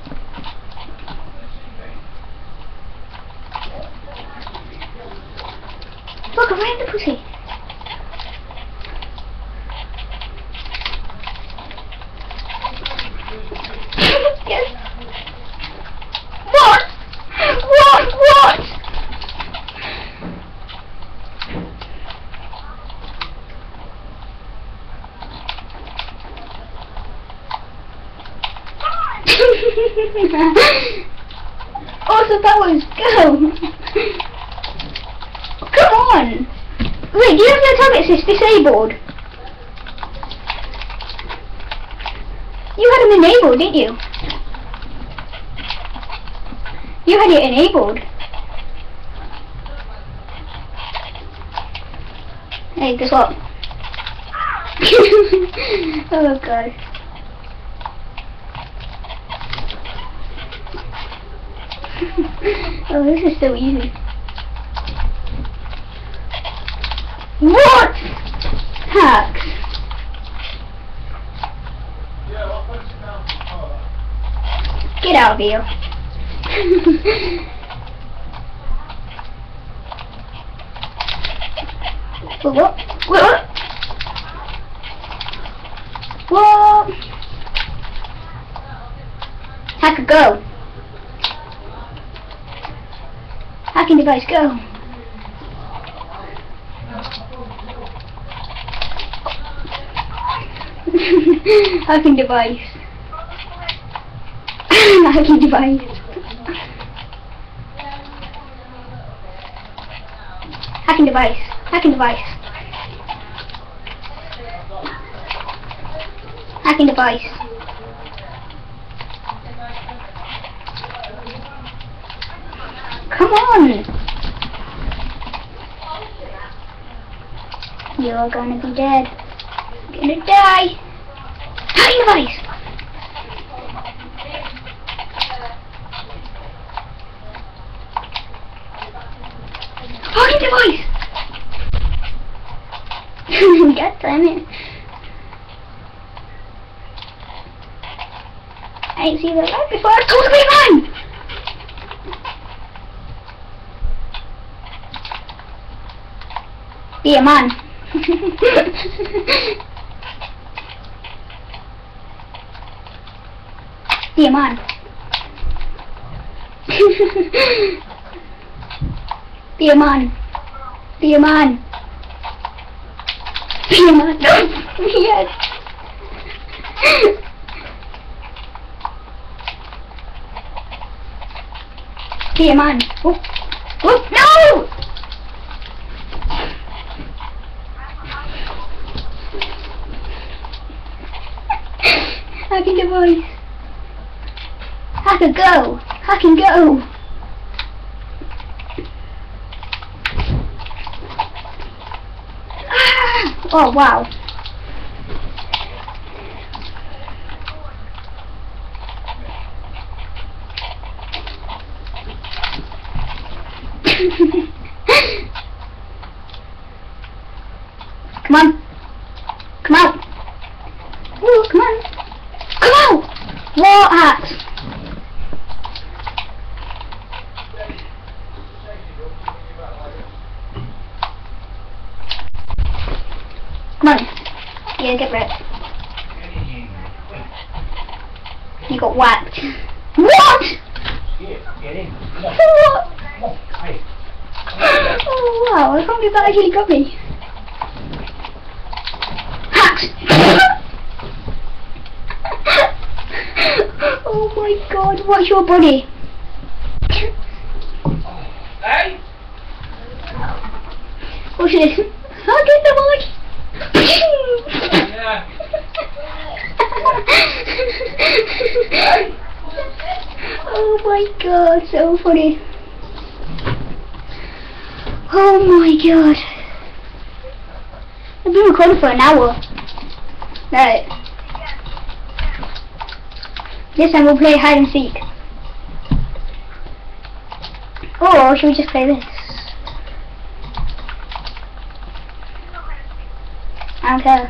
Look, around the pussy. Yes. What? What? What? Awesome powers, go! Come on! Wait, do you have your target assist disabled? You had him enabled, didn't you? You had it enabled. Hey, guess what? Oh god. Oh, this is so easy. What? Hacks. Get out of here. What? What? What? What? Hacker, go. Hacking device, go. Hacking device. Hacking device. Hacking device. Hacking device. Hacking device. Come on! You're gonna be dead. You're gonna die! Hacking device! voice! God damn it. I ain't seen that light before. It's called Green Man! Be a man. Be a man. Be a man. Be a man. Be a man. Yes. Be a man. Oh. Oh. No! I can do voice. I can go. I can go. Ah! Oh wow. Come on. Come out. Ooh, come on. Come out! War hat. Come on. Yeah, get rid. You got whacked. What? Yeah, get in. What? Come on, hey. Oh wow, I can't believe that actually got me. Hacks! Oh my god, what's your body? Hey! What's this? I'll get the mic! Yeah. Oh my god, so funny. Oh my god. I've been recording for an hour. Right. This time we'll play hide and seek. Or should we just play this? I don't care.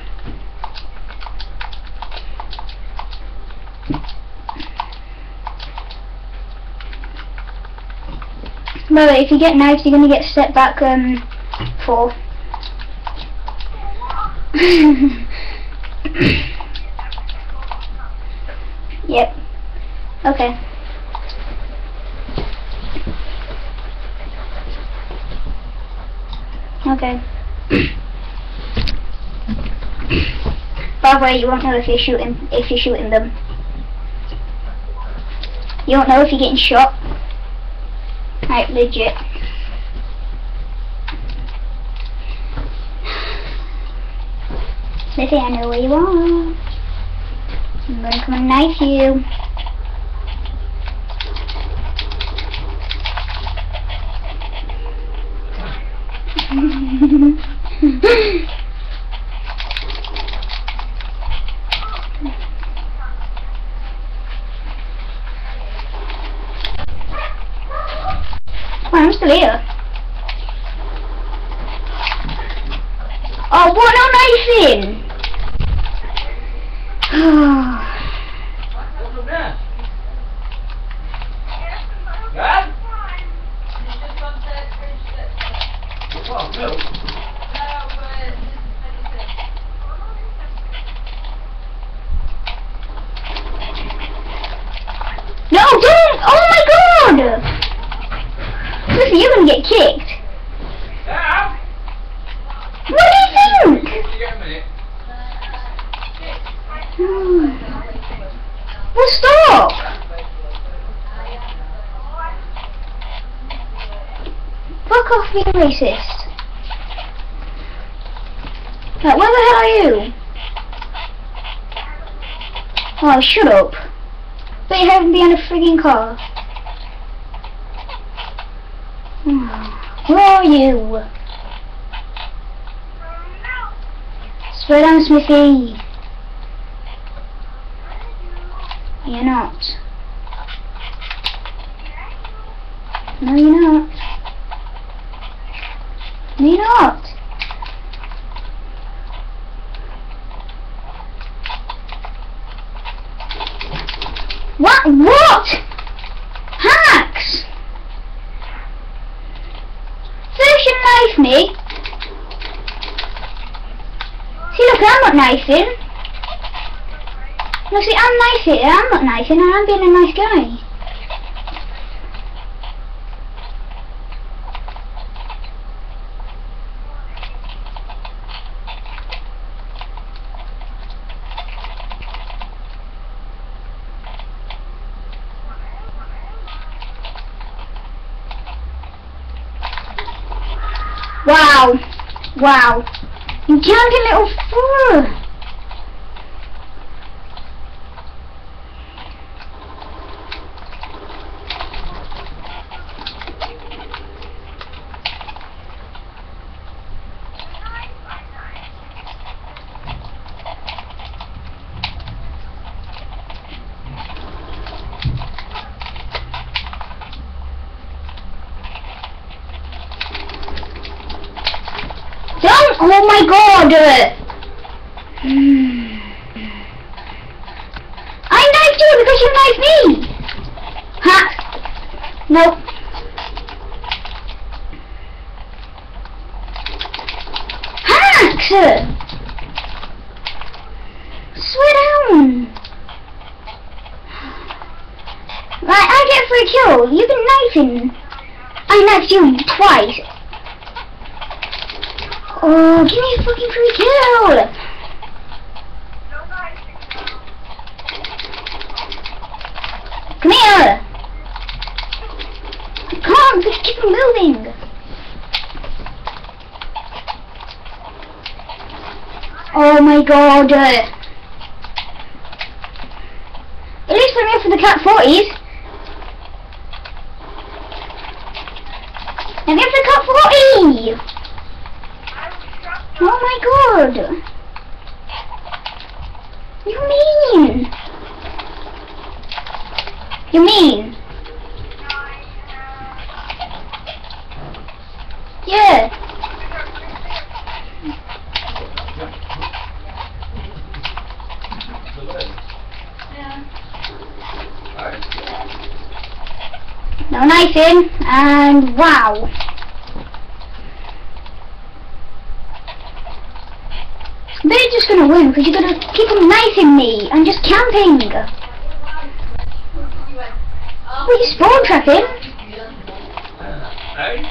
Remember, if you get knives, you're gonna get set back um four. Yep. Okay. Okay. By the way, you won't know if you're shooting if you're shooting them. You won't know if you're getting shot. Like legit. They say I know where you are. I'm gonna come and knife you. Well, I'm still here. Oh, what? No knifing! What's up there? Dad? Oh, no. No, don't! Oh my god! Listen, you're gonna get kicked. Dad? What do you think? Can you get a minute? Well, stop! Fuck off being racist. Like, where the hell are you? Oh, shut up. But you haven't been in a frigging car. Where are you? Slow down, Smithy. You're not. No, you're not. No, you're not. What? What? Hacks! First you knife me. See, look, I'm not knifing. No, see, I'm knifing. I'm not knifing, and I'm being a nice guy. Wow. Wow. You killed a little fool. Don't! Oh my god! Hmm. I knifed you because you knifed me! Ha! Nope. Hacks! Swear down! Right, I get for a kill. You've been knifing. I knifed you twice. Oh, give me a fucking free kill! Come here! I can't, just keep moving! Oh my god! At least I'm here for the cat forties! I'm here for the cat forty! Oh my god! You mean? You mean? Yeah. No knifing, and wow. They're just gonna win because you're gonna keep on knifing me. I'm just camping. What are you spawn trapping? Hey?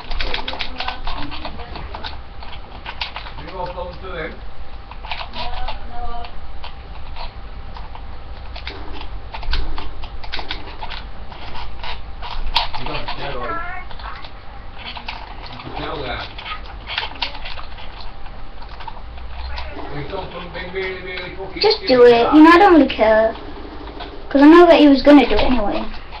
You go close to them. You don't tell her. You can tell that. Just do it, you know, I don't really care. Because I know that he was going to do it anyway.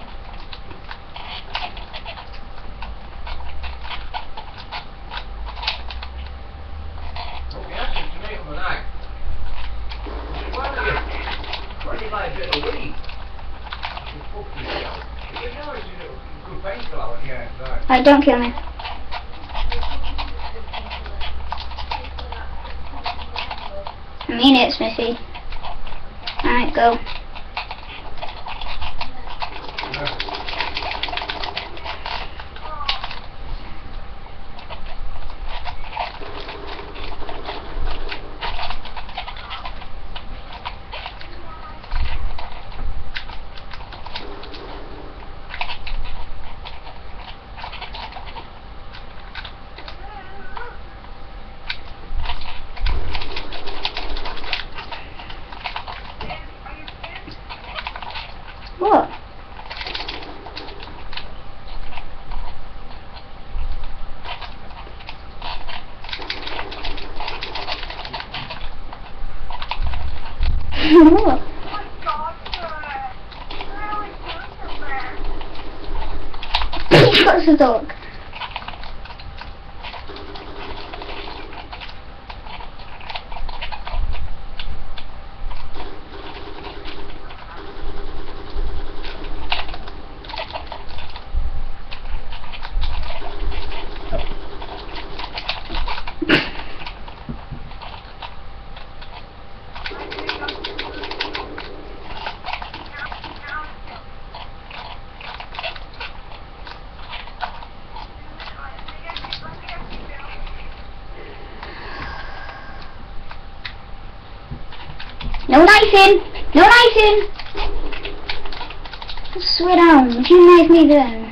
Alright, don't kill me. I mean it, Smithy. Alright, go. What? What? What's the dog? No knifing! No knifing! Swear down, if you knife me then.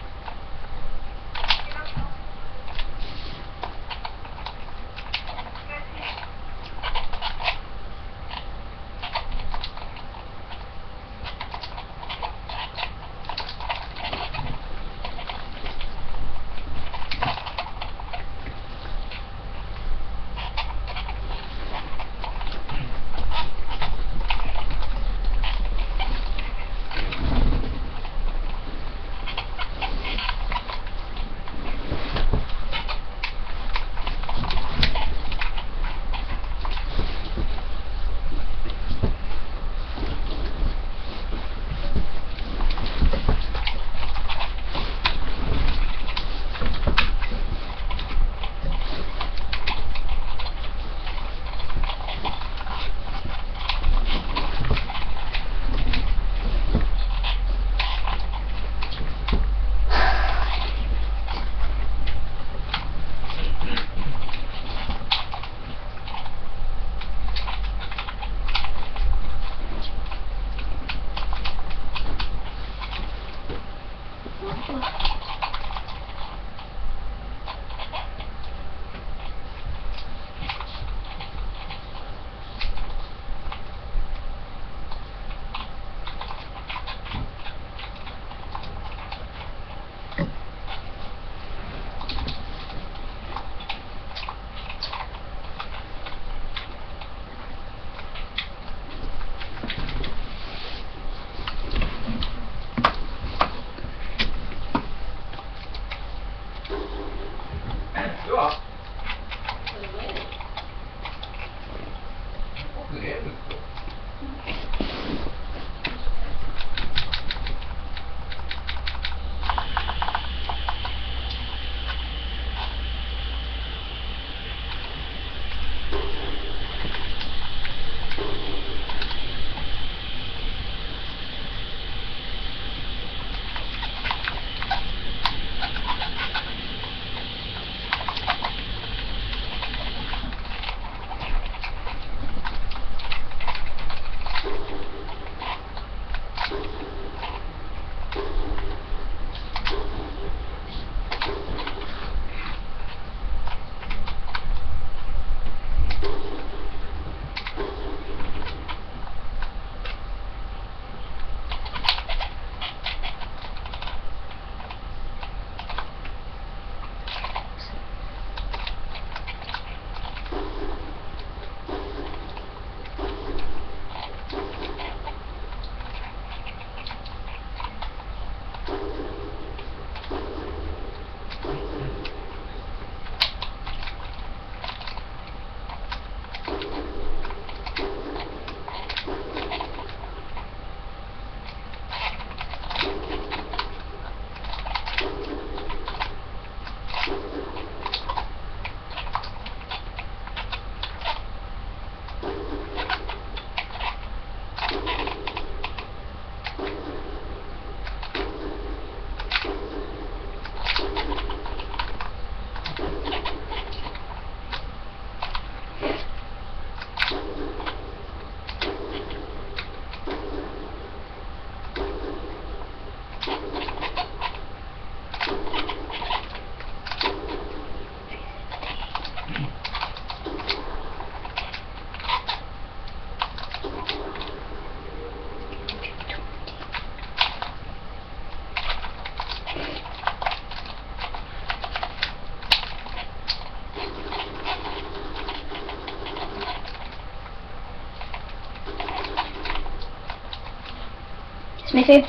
Smithy?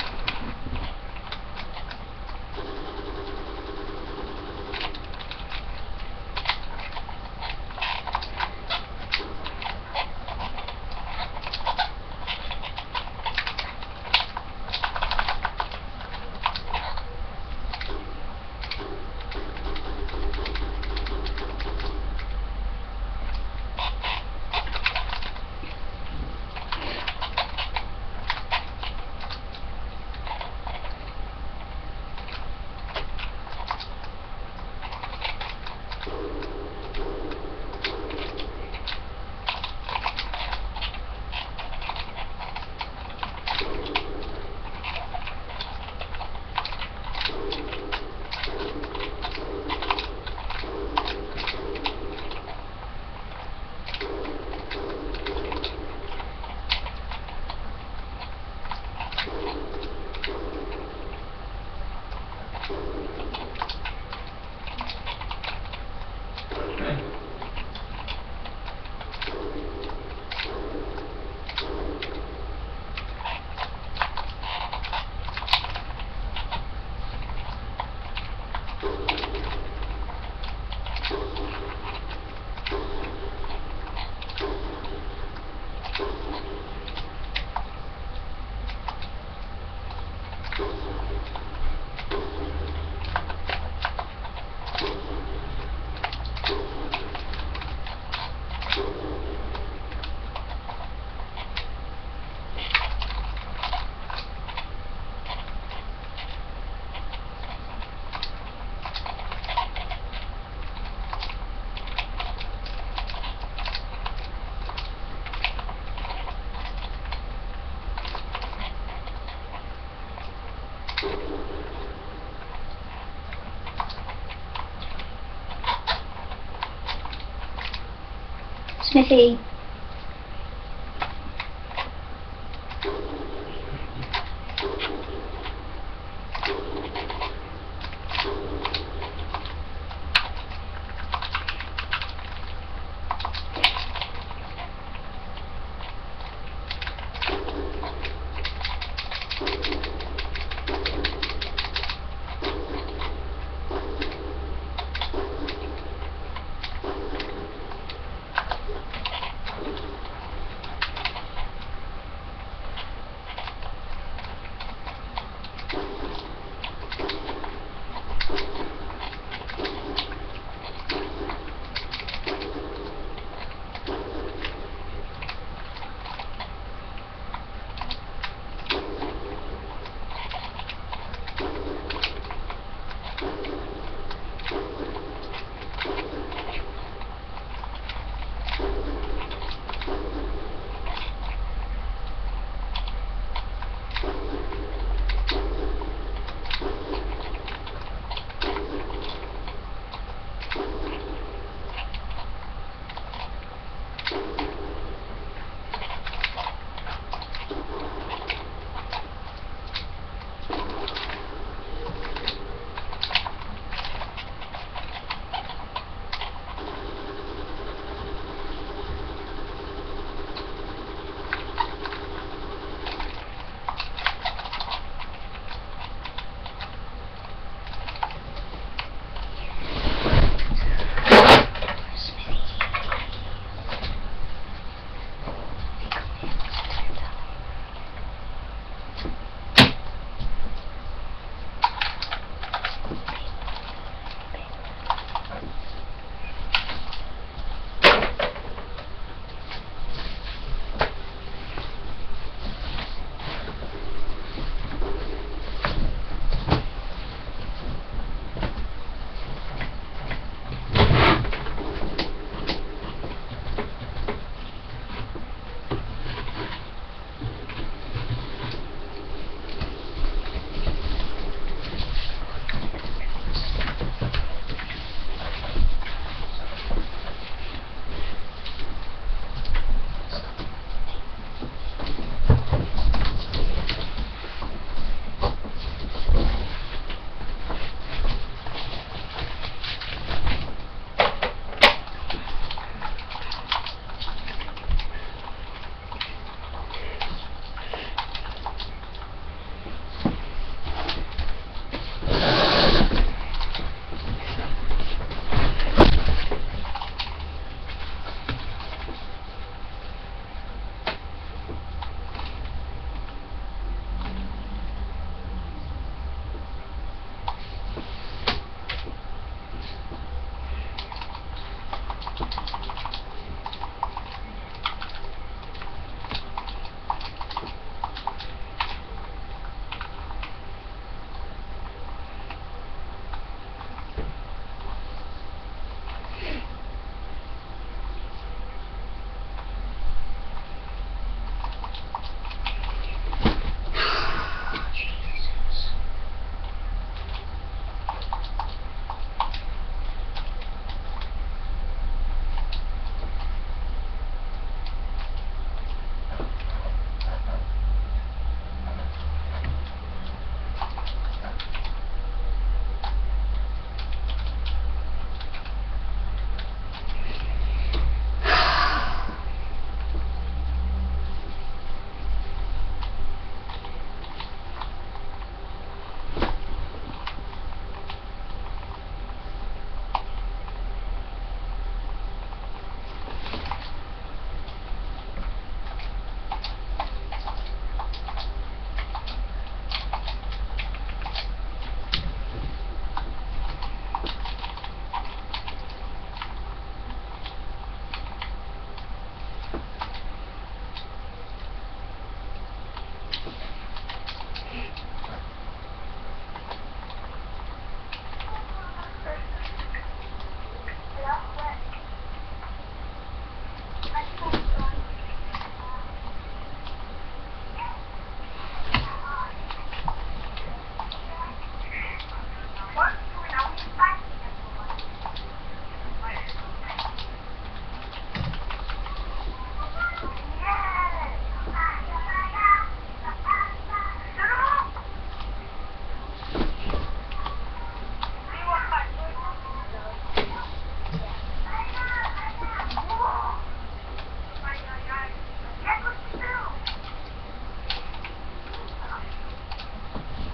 Smithy.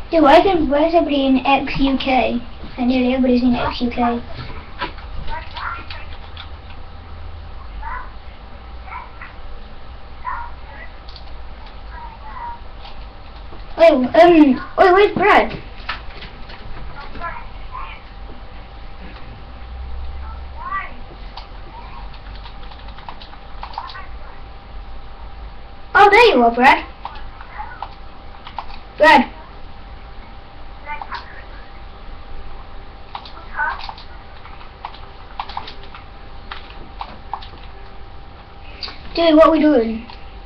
Dude, why is, it, why is everybody in X U K? And nearly everybody's in X U K. Wait, um, wait, where's Brad? Oh, there you are, Brad. Brad. Dude, what are we doing?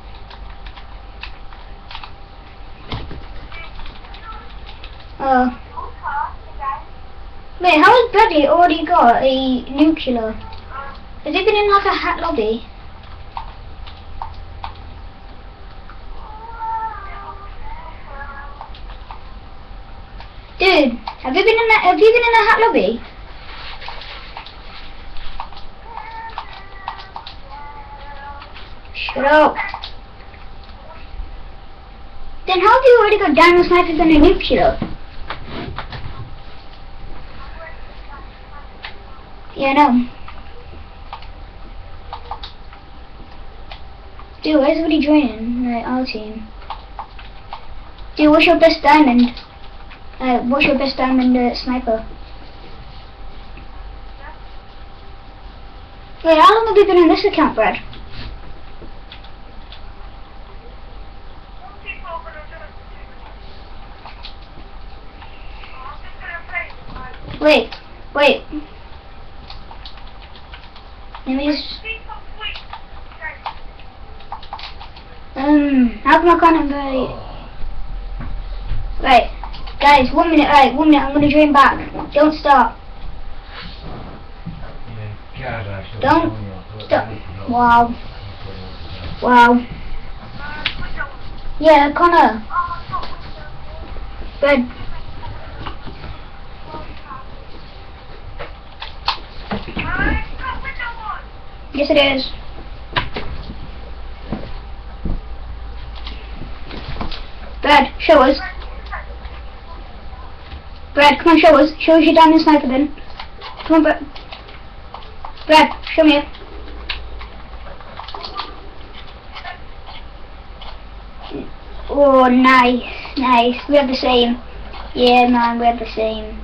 Uh, wait, how has Bradley already got a nuclear? Has he been in like a hat lobby? Dude, have you been in that? Have you been in a hat lobby? Shut up. Then how have you already got diamond snipers and a nuclear? Yeah, I know. Dude, where's everybody joining? Right, our team. Dude, what's your best diamond? Uh, what's your best diamond uh, sniper? Wait, how long have you been on this account, Brad? Wait, wait. Let me just... Um, how come I can't invite... Right, guys, one minute, right, one minute, I'm gonna join back. Don't stop. Don't stop. Wow. Wow. Yeah, Connor. Good. Yes, it is. Brad, show us. Brad, come on, show us. Show us your diamond sniper then. Come on, Brad. Brad, show me it. Oh, nice, nice. We have the same. Yeah, man, we have the same.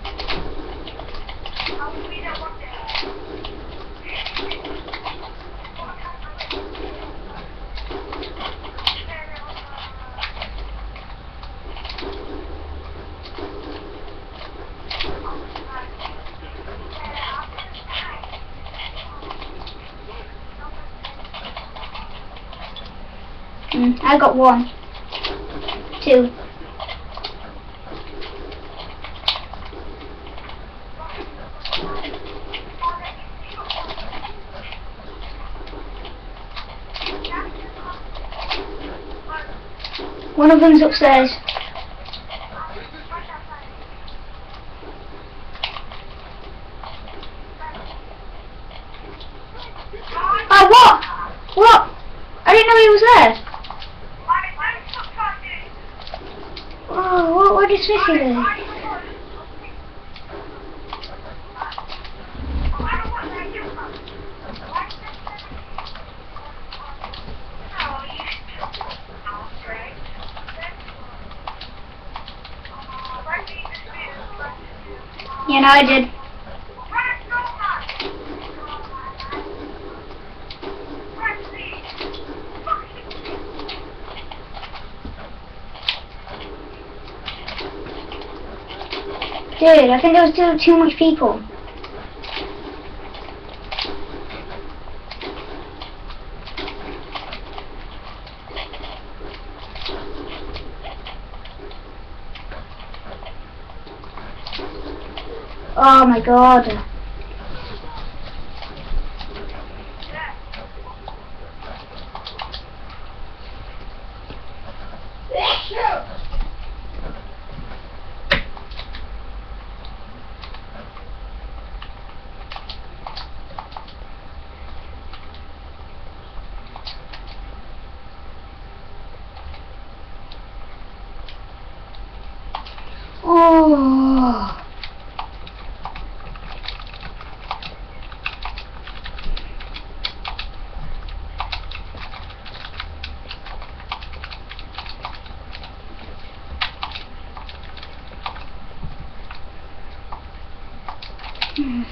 Mm, I got one. Two. One of them's upstairs. Oh, what? What? I didn't know he was there. Oh, what, what is Smithy doing? Yeah, no, I did. Dude, I think there was still too much people. Oh my god. Oh. Hmm.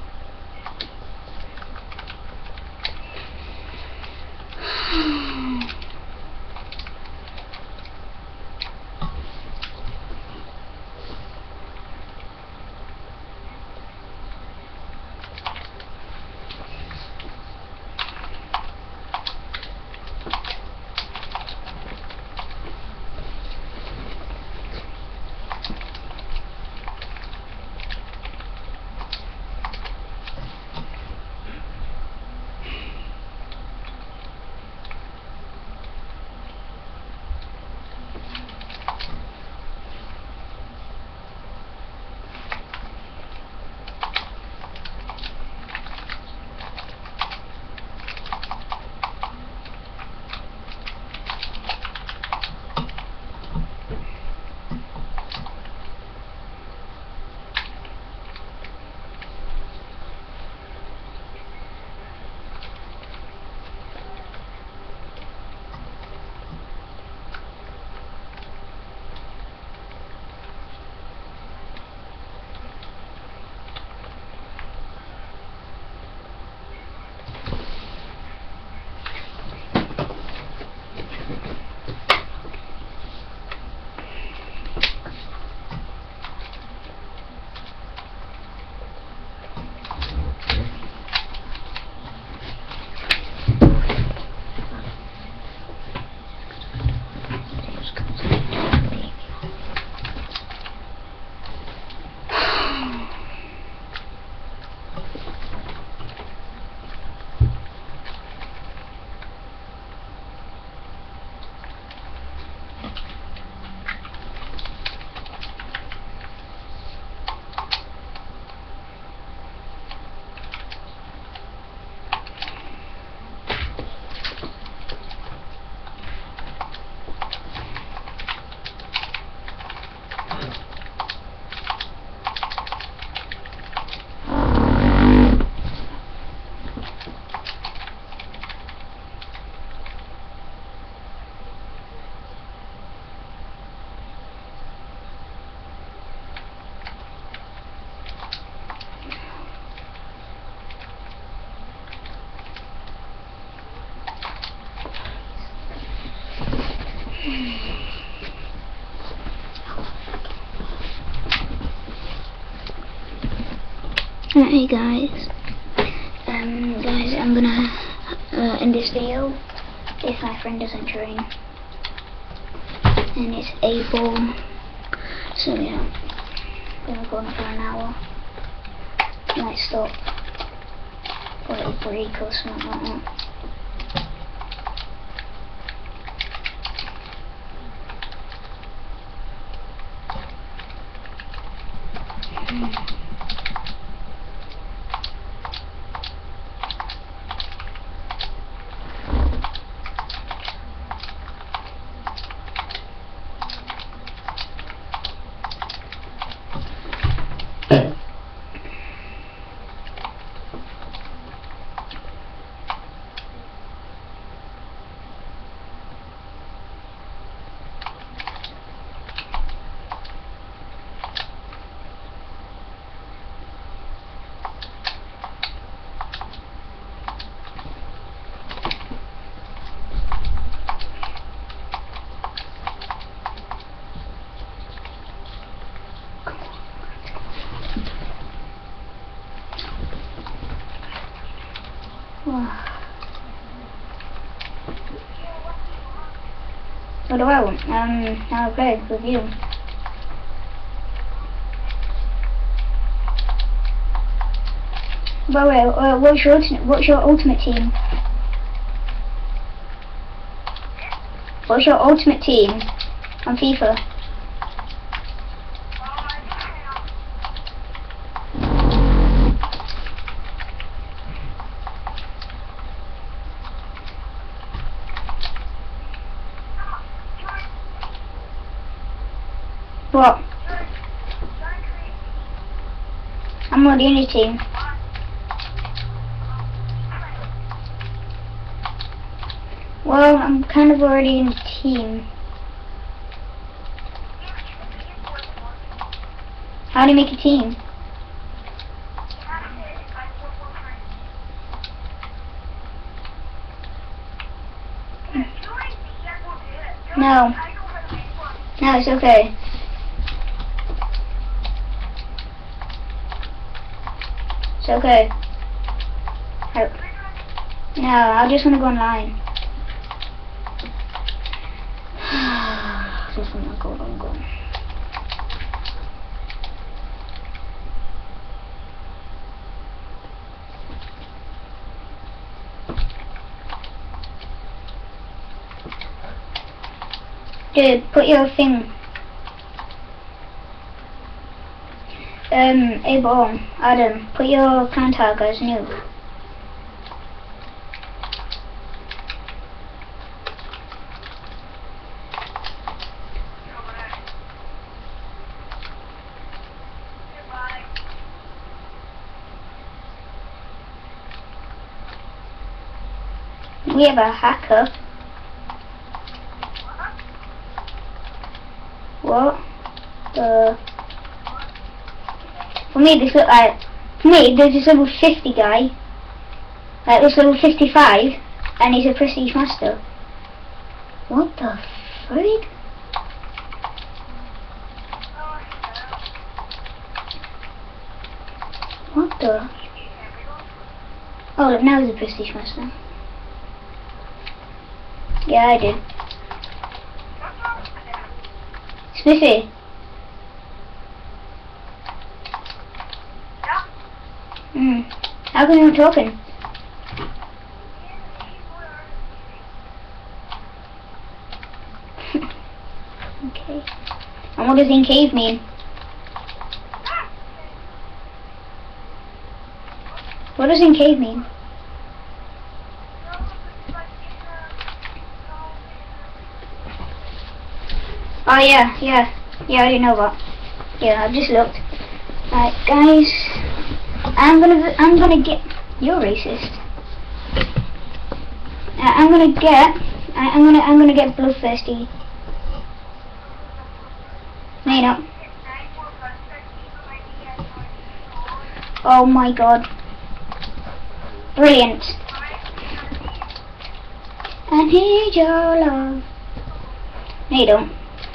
Hey guys, um, guys, I'm gonna uh, end this video if my friend doesn't join, and it's April, so yeah, I'm gonna go on for an hour, might stop for a break or something like that. What do I want? Um, I'll play with you. By the way, uh, what's your ultimate, what's your ultimate team? What's your ultimate team on FIFA? What? I'm already in your team. Well, I'm kind of already in the team. How do you make a team? No. No, it's okay. It's okay. I, no, I just want to go online. Just want to go, go, go. Dude, put your thing. Um, Abel, Adam, put your clan tag as new. We have a hacker. What? The for me this look like for me there's this level fifty guy. Like this level fifty-five and he's a prestige master. What the frig? What the? Oh look, now he's a prestige master. Yeah, I did. Smithy. Hmm. How come you're not talking? Okay. And what does in cave mean? What does in cave mean? Oh yeah, yeah, yeah, I didn't know that. Yeah, I just looked. Right, guys, I'm gonna, I'm gonna get. You're racist. Uh, I'm gonna get. I, I'm gonna, I'm gonna get bloodthirsty. No, you're not. Oh my god. Brilliant. I need your love. No, you don't.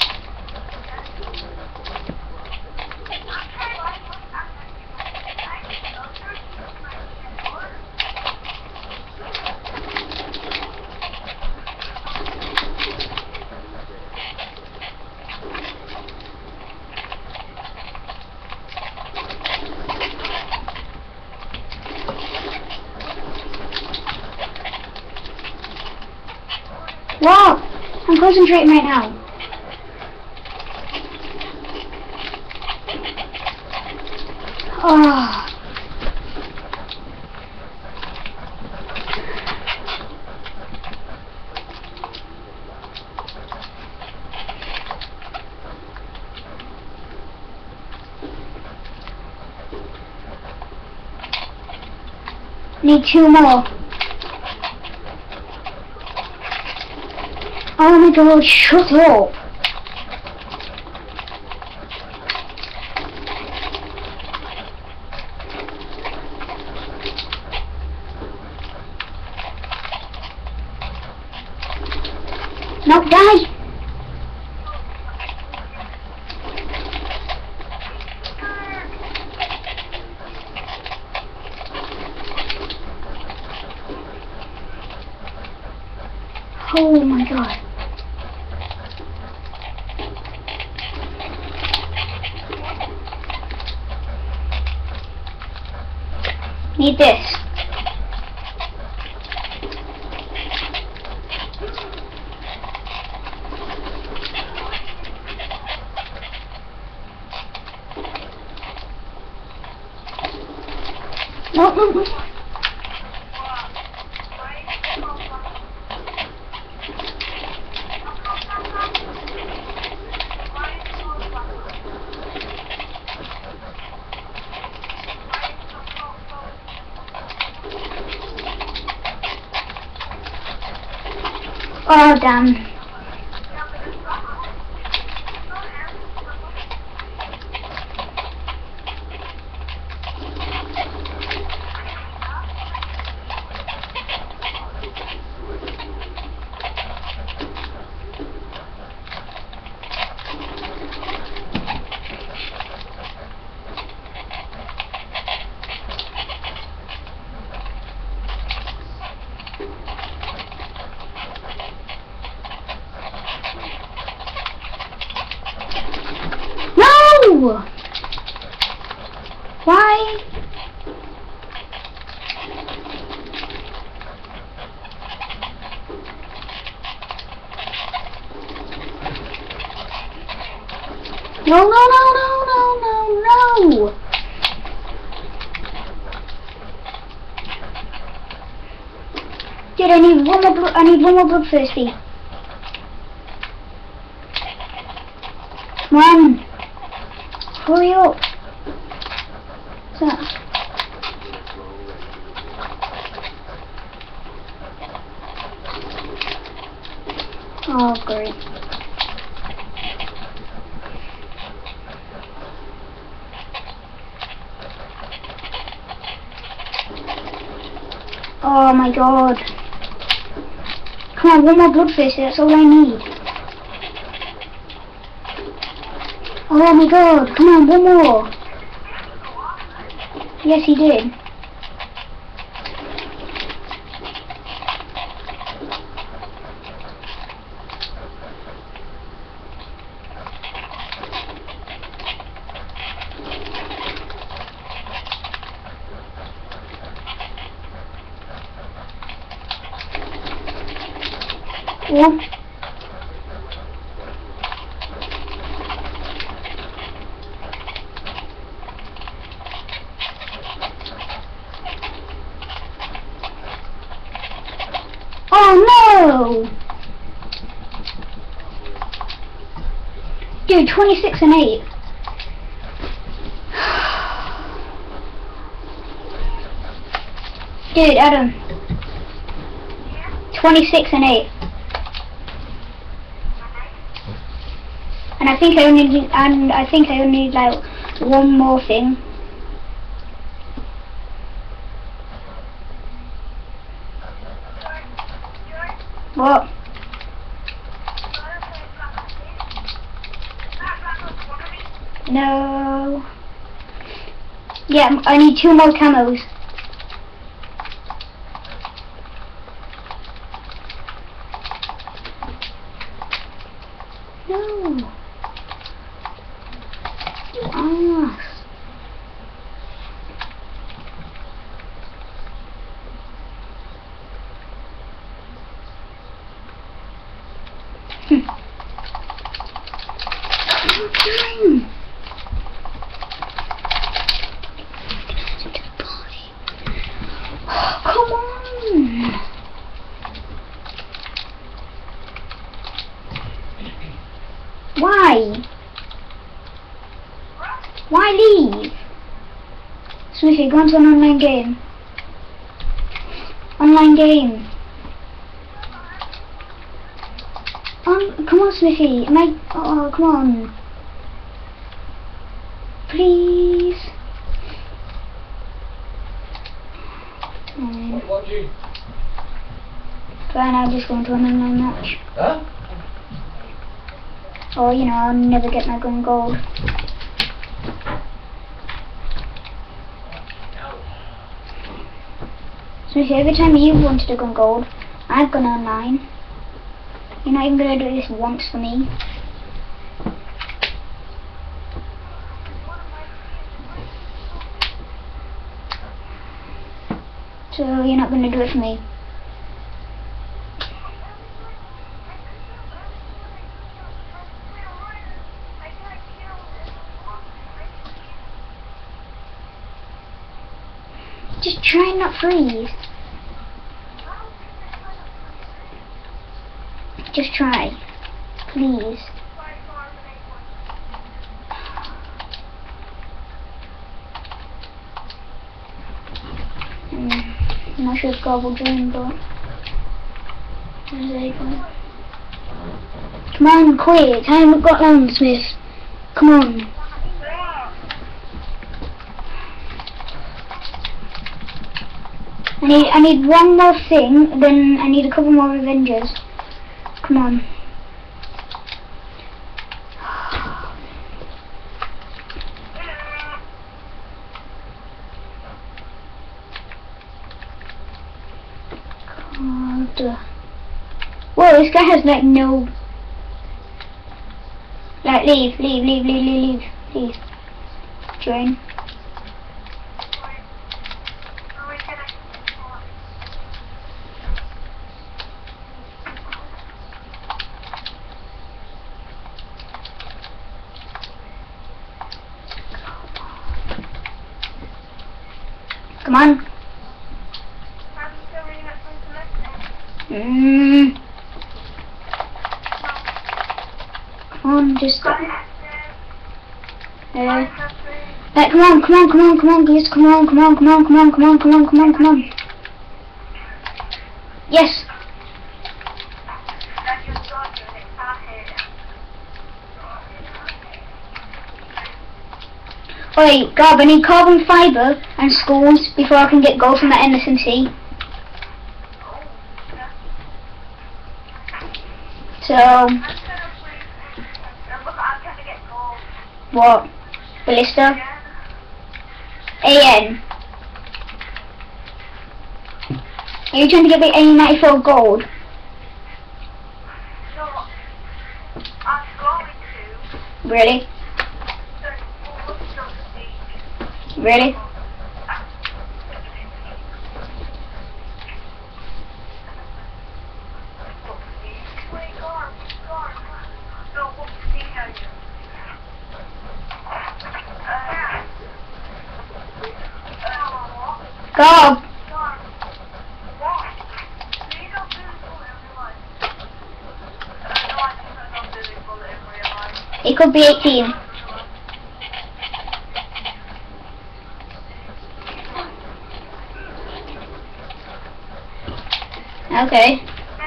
Wow! I'm concentrating right now. Oh. Need two more. Oh my god, shut up! No, die! Oh my god. Need this. No, no, no. Oh damn. No! Why? No, no, no, no, no, no, no! Dude, I need one more. Blo I need one more bloodthirsty. Come on, hurry up! What's that? Oh, great. Oh my god. Come on, one more bloodfish, that's all I need. Oh my god, come on, one more. Yes, he did. Yeah. Oh no! Dude, twenty-six and eight. Dude, Adam. twenty-six and eight. And I think I only need, and I think I only need like one more thing. What? No. Yeah, I need two more camos. No. You ass. Hmm. Oh, come on. Why? Why leave? Smithy, go into an online game. Online game. Um, come on, Smithy. Am I? Oh, come on. Please. Um, What, what you? Fine, I'll just go into an online match. Huh? Or, you know, I'll never get my gun gold. Smithy, every time you've wanted a gun gold, I've gone online. You're not even going to do this once for me. So you're not going to do it for me. Just try and not freeze. Just try. Please. Mm, I'm not sure if God will dream, but there you go. Come on, quick. I haven't got long, Smith. Come on. I need, I need one more thing, then I need a couple more Avengers. Come on. God. Whoa, this guy has like no... Like, leave, leave, leave, leave, leave, leave, leave. Drain. Come on. Mm. Come on, just stop. Uh, like, come on, come on, come on, come on, please, come on, come on, come on, come on, come on, come on, come on, come on. Yes. Wait, Gab, I need carbon fibre and schools before I can get gold from the N S M C. So, what? Ballista? A N. Are you trying to get the A ninety-four gold? Really? Really? Go! It could be eighteen. Okay.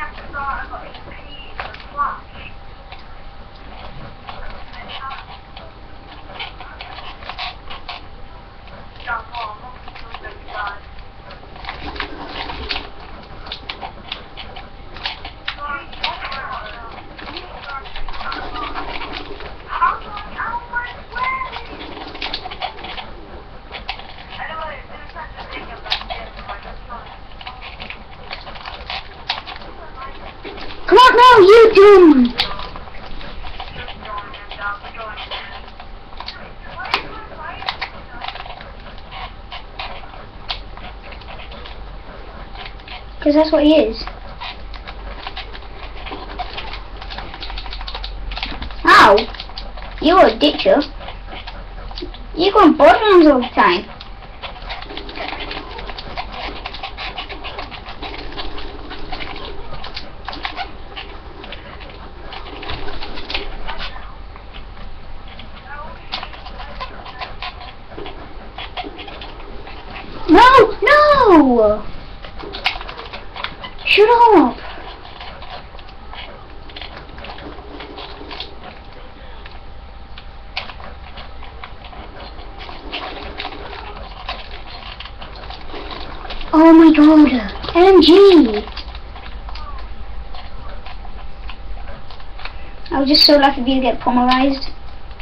Come on now, you do! Because that's what he is. Ow! You're a ditcher. You're going Borderlands all the time. No! No! Shut up! Oh my god! L M G! I was just so lucky to get pulverized.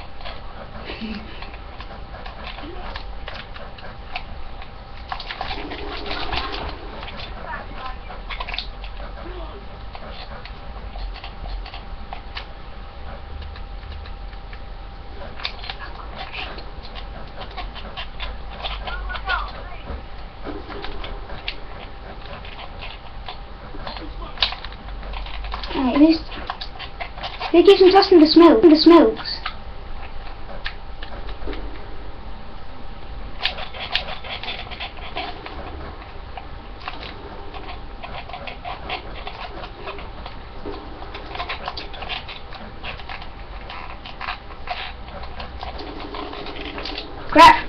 Alright, who's... Who keeps on dusting the smoke? The smokes. Crap!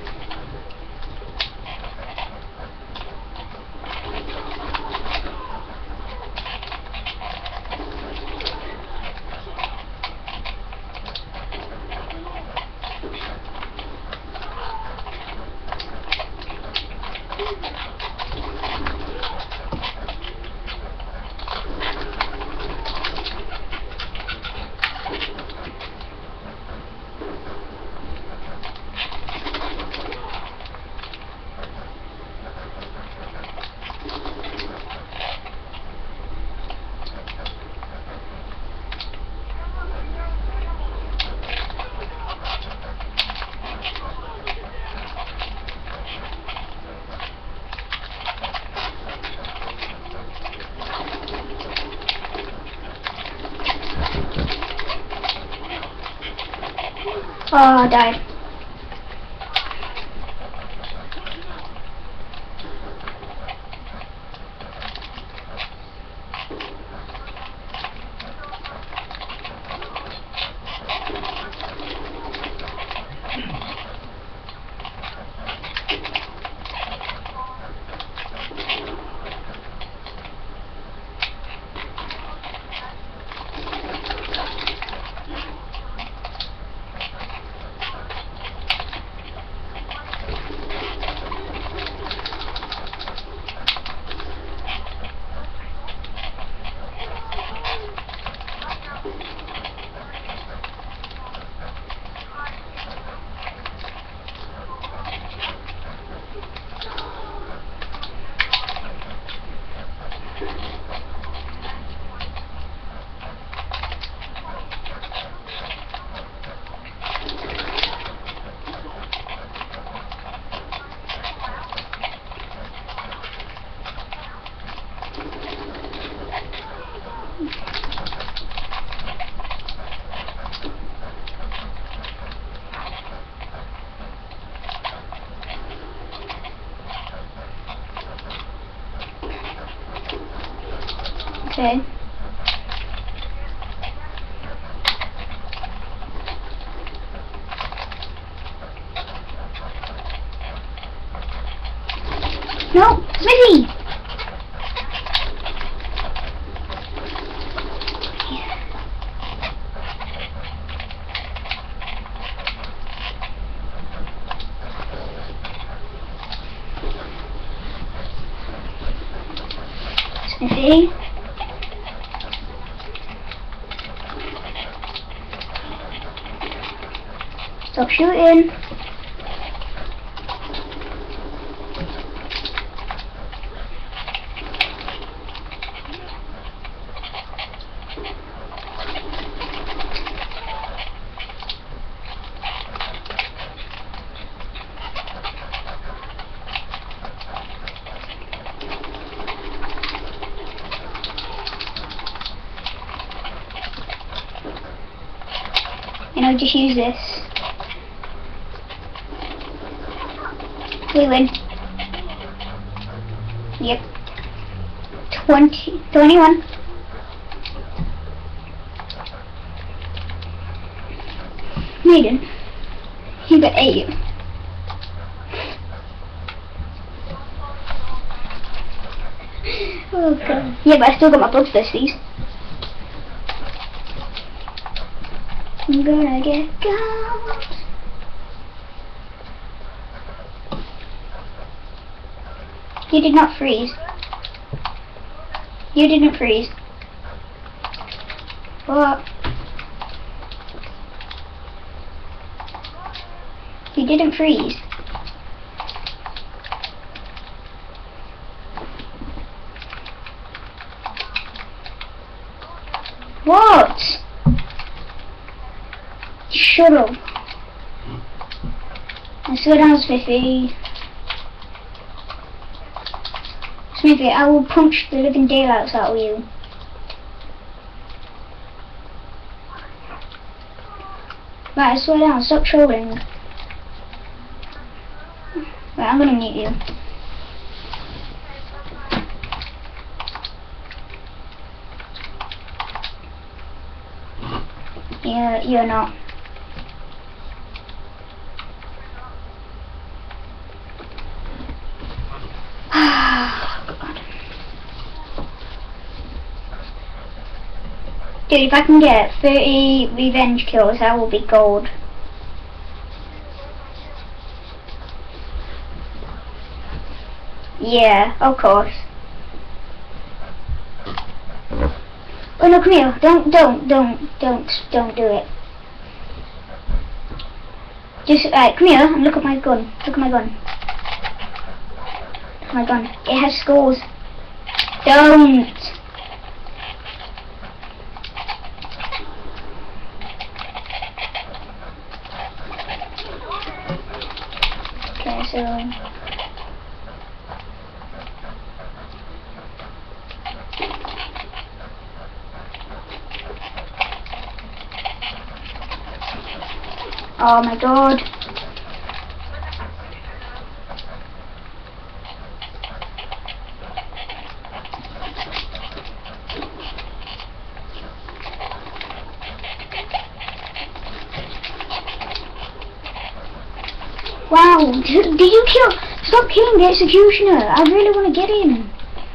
Oh, I died. Okay. No, Smithy! Smithy? Stop shooting. You know, just use this. We win. Yep. Twenty, twenty-one. Maiden. You got eight. Oh god. Yeah, but I still got my bloodthirsties. I'm gonna get gold. You did not freeze. You didn't freeze. What? You didn't freeze. What? Shut up. I slow down, Smithy. Smithy, I will punch the living daylights out of you. Right, slow down, stop trolling. Right, I'm gonna mute you. Yeah, you're not. Dude, if I can get thirty revenge kills, that will be gold. Yeah, of course. Oh no, come here. Don't, don't, don't, don't, don't do it. Just, right, come here and look at my gun. Look at my gun. Look at my gun. It has scores. Don't. Okay, so... Oh my god. Wow, did, did you kill? Stop killing the executioner. I really want to get him.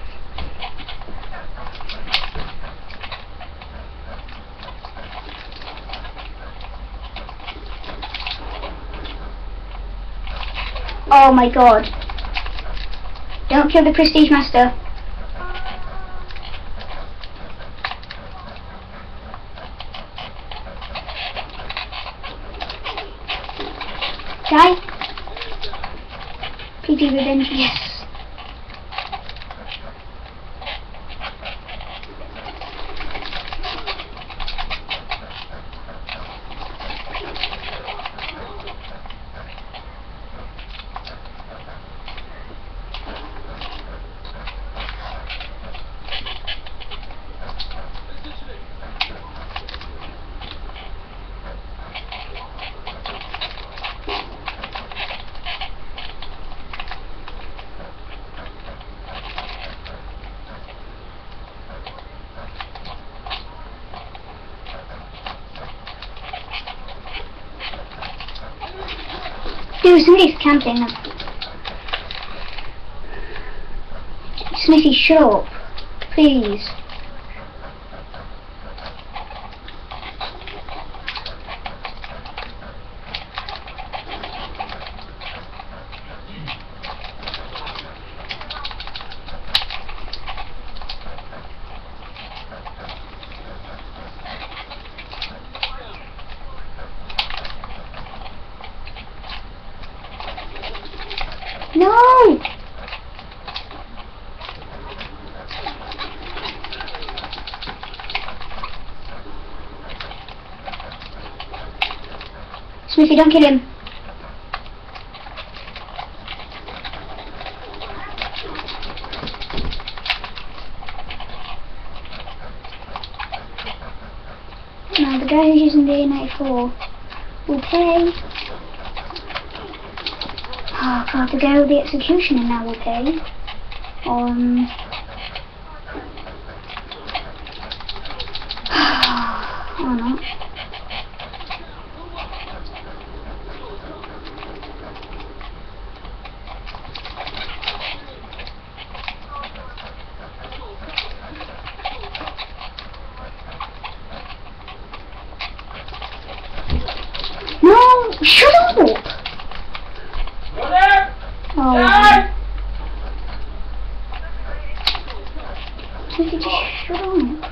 Oh my god. Don't kill the Prestige Master. Die. P T Revenge, yes. Dude, somebody's camping. Smithy, shut up. Please. No! Smithy, don't kill him. Now the guy who's using the A ninety-four will pay. Oh god, the guy with the executioner now will pay. Um. Oh no. No! Shut up! Oh. Smithy, just shut up.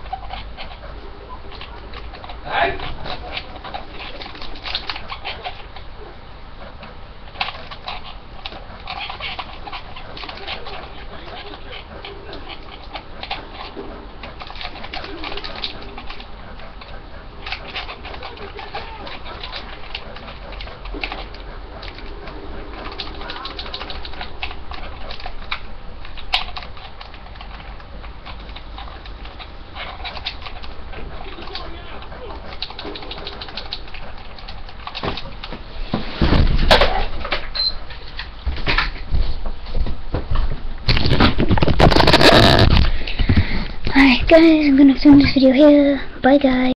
Alright guys, I'm gonna film this video here. Bye guys.